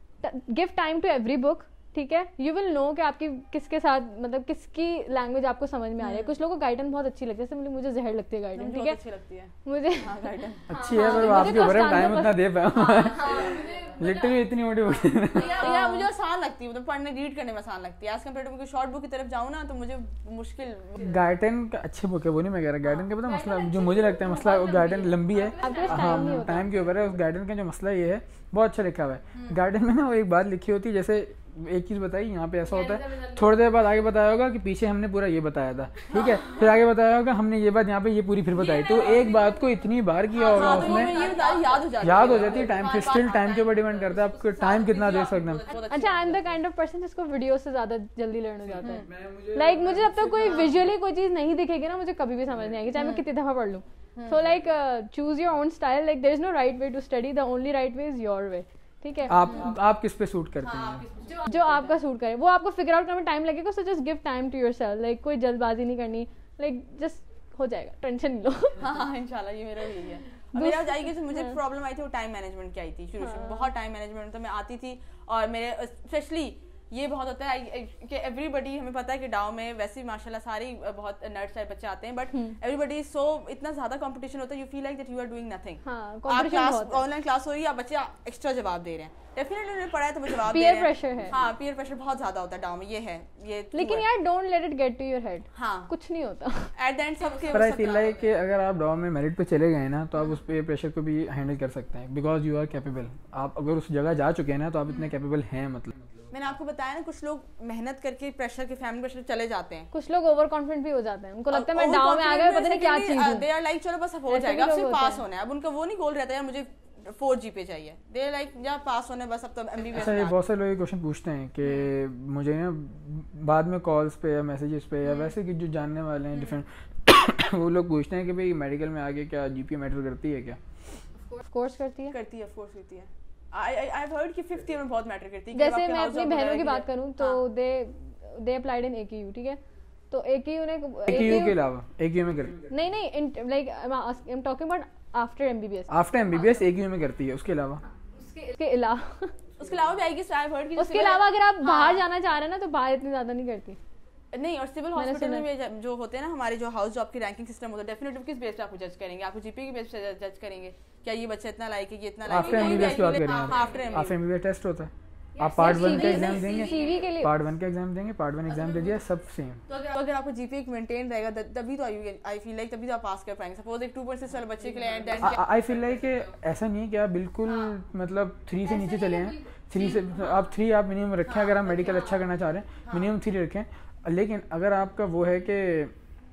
give time to every book, ठीक है, यू विल नो कि आपकी किसके साथ मतलब किसकी लैंग्वेज आपको समझ में आ रही है। कुछ लोगों को गाइडन बहुत अच्छी लगती है, जैसे मुझे जहर लगती है गाइडन, ठीक है, अच्छी लगती है मुझे, अच्छी है पर आपके ऊपर टाइम उतना दे पाया लिटरली इतनी मोटी बुक यार मुझे आसान लगती है, मतलब पढ़ने रीड करने में आसान लगती है, as compare to short book की तरफ जाऊँ ना तो मुझे मुश्किल। गाइडन का अच्छी बुक है, वो नहीं मैं कह रहा, गाइडन का पता मसला जो मुझे लगता है मसला, गाइडन लंबी है, हाँ टाइम के ऊपर है, उस गाइडन का जो मसला ये है बहुत अच्छा लिखा हुआ है गाइडन में ना, वो एक बात लिखी होती है, जैसे एक चीज़ बताई यहाँ पे ऐसा होता है, थोड़ी देर बाद आगे बताया होगा कि पीछे हमने पूरा ये बताया था, ठीक है, फिर आगे बताया होगा हमने ये बात यहाँ पे ये पूरी फिर बताई, तो एक बात को इतनी बार किया होगा उसमें याद हो जाती है, टाइम फिर स्टिल टाइम के ऊपर डिपेंड करता है आपको टाइम कितना दे सकते हैं। अच्छा, I am the kind of person जिसको वीडियो से ज्यादा जल्दी लर्न हो जाता है, लाइक मुझे जब तक कोई विजुअली कोई चीज नहीं दिखेगी ना मुझे कभी भी समझ नहीं आएगी, चाहे मैं कितनी दफा पढ़ लूँ। So like choose your own style, like there is no right way to study, the only right way is your way, ठीक है, आप आप किस पे सूट करते हैं, जो, जो आपका सूट करे वो आपको फिगर आउट करने में टाइम लगेगा, so just give time to yourself, like कोई जल्दबाजी नहीं करनी, लाइक जस्ट हो जाएगा, टेंशन नहीं लो। हाँ इंशाल्लाह, ये मेरा यही है। मेरा जाएगी तो मुझे प्रॉब्लम आई थी वो टाइम मैनेजमेंट की आई थी शुरू शुरू, बहुत टाइम मैनेजमेंट, तो मैं आती थी और मेरे स्पेशली ये बहुत होता है कि एवरीबडी, हमें पता है कि डाउ में वैसे ही माशाल्लाह सारी बहुत नर्ड्स टाइप बच्चे आते हैं, बट एवरीबडी सो इतना ज्यादा कंपटीशन होता है, you feel like that you are doing nothing. आप क्लास ऑनलाइन क्लास हो रही है, आप बच्चे एक्स्ट्रा जवाब दे रहे हैं, डेफिनेटली उन्होंने पढ़ा है तो वो जवाब दे रहे हैं, पीयर प्रेशर है, हाँ पीयर प्रेशर बहुत ज्यादा होता है डाउ में, ये है ये, लेकिन यार don't let it get to your head, हाँ कुछ नहीं होता एट द एंड सबके। पर आई फील लाइक कि अगर आप डाउ में मेरिट पे चले गए ना तो आप उस पे प्रेशर को भी हैंडल कर सकते हैं, बिकॉज यू आर कैपेबल, आप अगर उस जगह जा चुके हैं ना तो आप इतने कैपेबल हैं। मतलब मैंने आपको बताया ना, कुछ लोग मेहनत करके प्रेशर के फैमिली प्रेशर चले जाते हैं, कुछ लोग ओवर कॉन्फिडेंट भी हो जाते हैं, उनको लगता है मैं डाउन में आ गया पता नहीं क्या चीज है, दे आर लाइक चलो बस हो जाएगा, अब सिर्फ पास होना है, अब उनका वो नहीं गोल रहता है मुझे फोर जी पे चाहिए, दे लाइक या पास होने बस, अब तो एमबीबीएस। अच्छा, ये बहुत सारे लोग ये क्वेश्चन पूछते हैं कि मुझे ना बाद में कॉल्स पे या मैसेजेस पे या वैसे कि जो जानने वाले हैं डिफरेंट वो लोग पूछते हैं कि भाई मेडिकल में आगे क्या जीपीए मैटर करती है क्या? ऑफ कोर्स करती है, करती है, ऑफ कोर्स करती है। आई आई हैव हर्ड कि फिफ्थ ईयर में बहुत मैटर करती है। जैसे मैं अपनी बहनों की बात करूं तो दे दे अप्लाइड इन एकेयू, ठीक है, तो एकेयू ने एकेयू के अलावा एकेयू में करती नहीं नहीं like I am talking about after MBBS, after MBBS AKU में करती है, उसके अलावा उसके अलावा उसके अलावा भी I guess I have heard कि उसके अलावा अगर आप बाहर जाना चाह रहे हैं ना तो बाहर इतनी ज्यादा नहीं करती नहीं, और सिविल हॉस्पिटल में जो होते हैं ना हमारे जो हाउस जॉब की रैंकिंग सिस्टम होता है, डेफिनेटली किस बेस पे आपको जज करेंगे, आपको जीपी की बेस पे जज करेंगे, क्या ये बच्चा इतना लायक है, ये इतना लायक है। आफ्टर एमबीबीएस की बात कर रहे हैं, आफ्टर एमबीबीएस टेस्ट होता है, आप पार्ट वन का एग्जाम देंगे, पार्ट वन का एग्जाम देंगे, पार्ट वन एग्जाम दे दिया, सब सेम। तो अगर आपको जीपीए मेंटेन रहेगा तभी तो आई फील लाइक तभी तो आप पास कर पाएंगे। सपोज एक टू पॉइंट सिक्स वाले बच्चे के लिए देन आई फील लाइक ऐसा नहीं है कि आप बिल्कुल मतलब थ्री से नीचे चले हैं, थ्री से आप थ्री आप मिनिमम रखें, अगर आप मेडिकल अच्छा करना चाह रहे हैं मिनिमम थ्री रखें, लेकिन अगर आपका वो है कि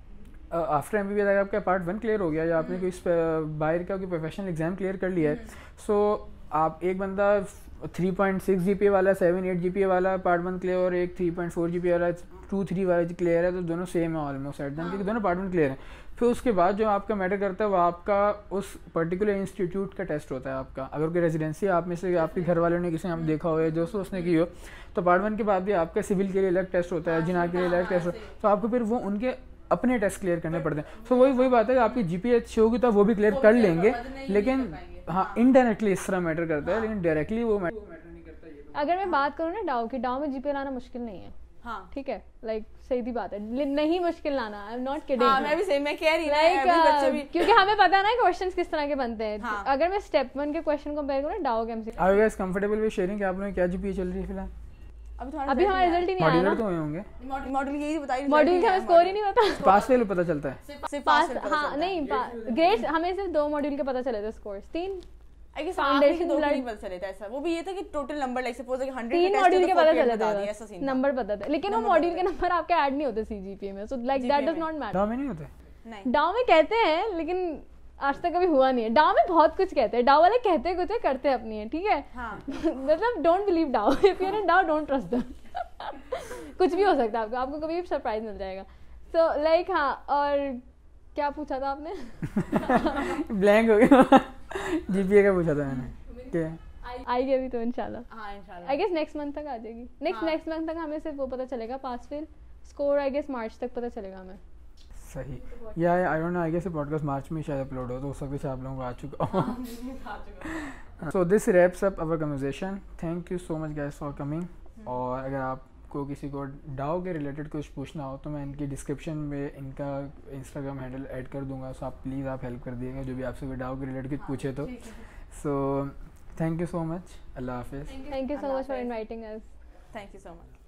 after M B B S अगर आपका पार्ट वन क्लियर हो गया या आपने कोई बाहर का कोई प्रोफेशनल एग्जाम क्लियर कर लिया है, सो आप एक बंदा three point six G P A वाला, seven eight G P A वाला पार्ट वन क्लियर और एक three point four G P A वाला टू थ्री वाला क्लियर है, तो दोनों सेम है ऑलमोस्ट एट क्योंकि दोनों पार्ट वन क्लियर है। फिर उसके बाद जो आपका मैटर करता है वो आपका उस पर्टिकुलर इंस्टीट्यूट का टेस्ट होता है आपका। अगर कोई रेजिडेंसी आप में से आपके घर वालों ने किसी ने आप देखा हो या दोस्तों उसने की हो, तो पार्ट वन के बाद भी आपका सिविल के लिए अलग टेस्ट होता है, जिना के लिए अलग टेस्ट होता है, तो आपको फिर वो उनके अपने टेस्ट क्लियर करने पड़ते हैं। सो वही वही बात है, आपकी जी पी ए अच्छी होगी तो वो भी क्लियर कर लेंगे, लेकिन हाँ इनडायरेक्टली इस तरह मैटर करता है, लेकिन डायरेक्टली वो मैटर नहीं करता। अगर मैं बात करूँ ना डाउ की, डाउ में जीपीए लाना मुश्किल नहीं है। हाँ ठीक है, लाइक सीधी बात है, नहीं मुश्किल लाना, आई एम नॉट किडिंग। हाँ, मैं भी सही मैं कह रही लाइक क्योंकि हमें पता है ना क्वेश्चंस किस तरह के बनते हैं। हाँ. अगर मैं स्टेप वन के क्वेश्चन कंपेयर करूँ डाउ के MCQ, are you guys comfortable with sharing कि आप लोगों की क्या जीपीए चल रही है फिलहाल? अभी अभी हमारा रिजल्ट ही नहीं आया ना, तो हुए होंगे मॉड्यूल यही बताइए, मॉड्यूल का हमें स्कोर ही नहीं पता, पास फेल पता चलता है सिर्फ पास। हाँ नहीं, ग्रेड्स हमें सिर्फ दो मॉड्यूल के पता चले थे, स्कोर्स तीन फाउंडेशन दो नहीं पता चले थे ऐसा। वो भी ये था कि टोटल नंबर लाइक सपोज कि हंड्रेड तीन मॉड्यूल के पता चले थे, नंबर पता था, लेकिन वो मॉड्यूल के नंबर आपके ऐड नहीं होते सीजीपीए में, so like that does not matter. Dow में नहीं होते? नहीं, डाउ में कहते हैं लेकिन आज तक कभी हुआ नहीं है। डाउ में बहुत कुछ कहते हैं, डाउ वाले कहते कुछ है करते अपनी है, ठीक है। मतलब don't believe Dow, if you are in Dow don't trust them. कुछ भी हो सकता है आपको, आपको कभी भी सरप्राइज मिल जाएगा। सो लाइक हाँ, और क्या पूछा था आपने? ब्लैंक हो गया। जीपीए का पूछा था मैंने, आएगी अभी तो इंशाल्लाह। हाँ इंशाल्लाह, आई गेस नेक्स्ट मंथ तक आ जाएगी। नेक्स्ट नेक्स्ट मंथ तक हमें सिर्फ वो पता चलेगा pass fail, score I guess March तक पता चलेगा हमें। सही, या I don't know, I guess ये पॉडकास्ट मार्च में शायद अपलोड हो, तो उस वक्त से आप लोगों को आ चुका हो। So this wraps up our conversation, thank you so much guys for coming. और अगर आपको किसी को डाउ के रिलेटेड कुछ पूछना हो तो मैं इनकी डिस्क्रिप्शन में इनका इंस्टाग्राम हैंडल ऐड कर दूंगा, सो आप प्लीज़ आप हेल्प कर दिएगा जो भी आपसे कोई डाउ के रिलेटेड कुछ पूछे तो। So thank you so much, अल्लाह हाफिज़। Thank you so much for inviting us. Thank you so much.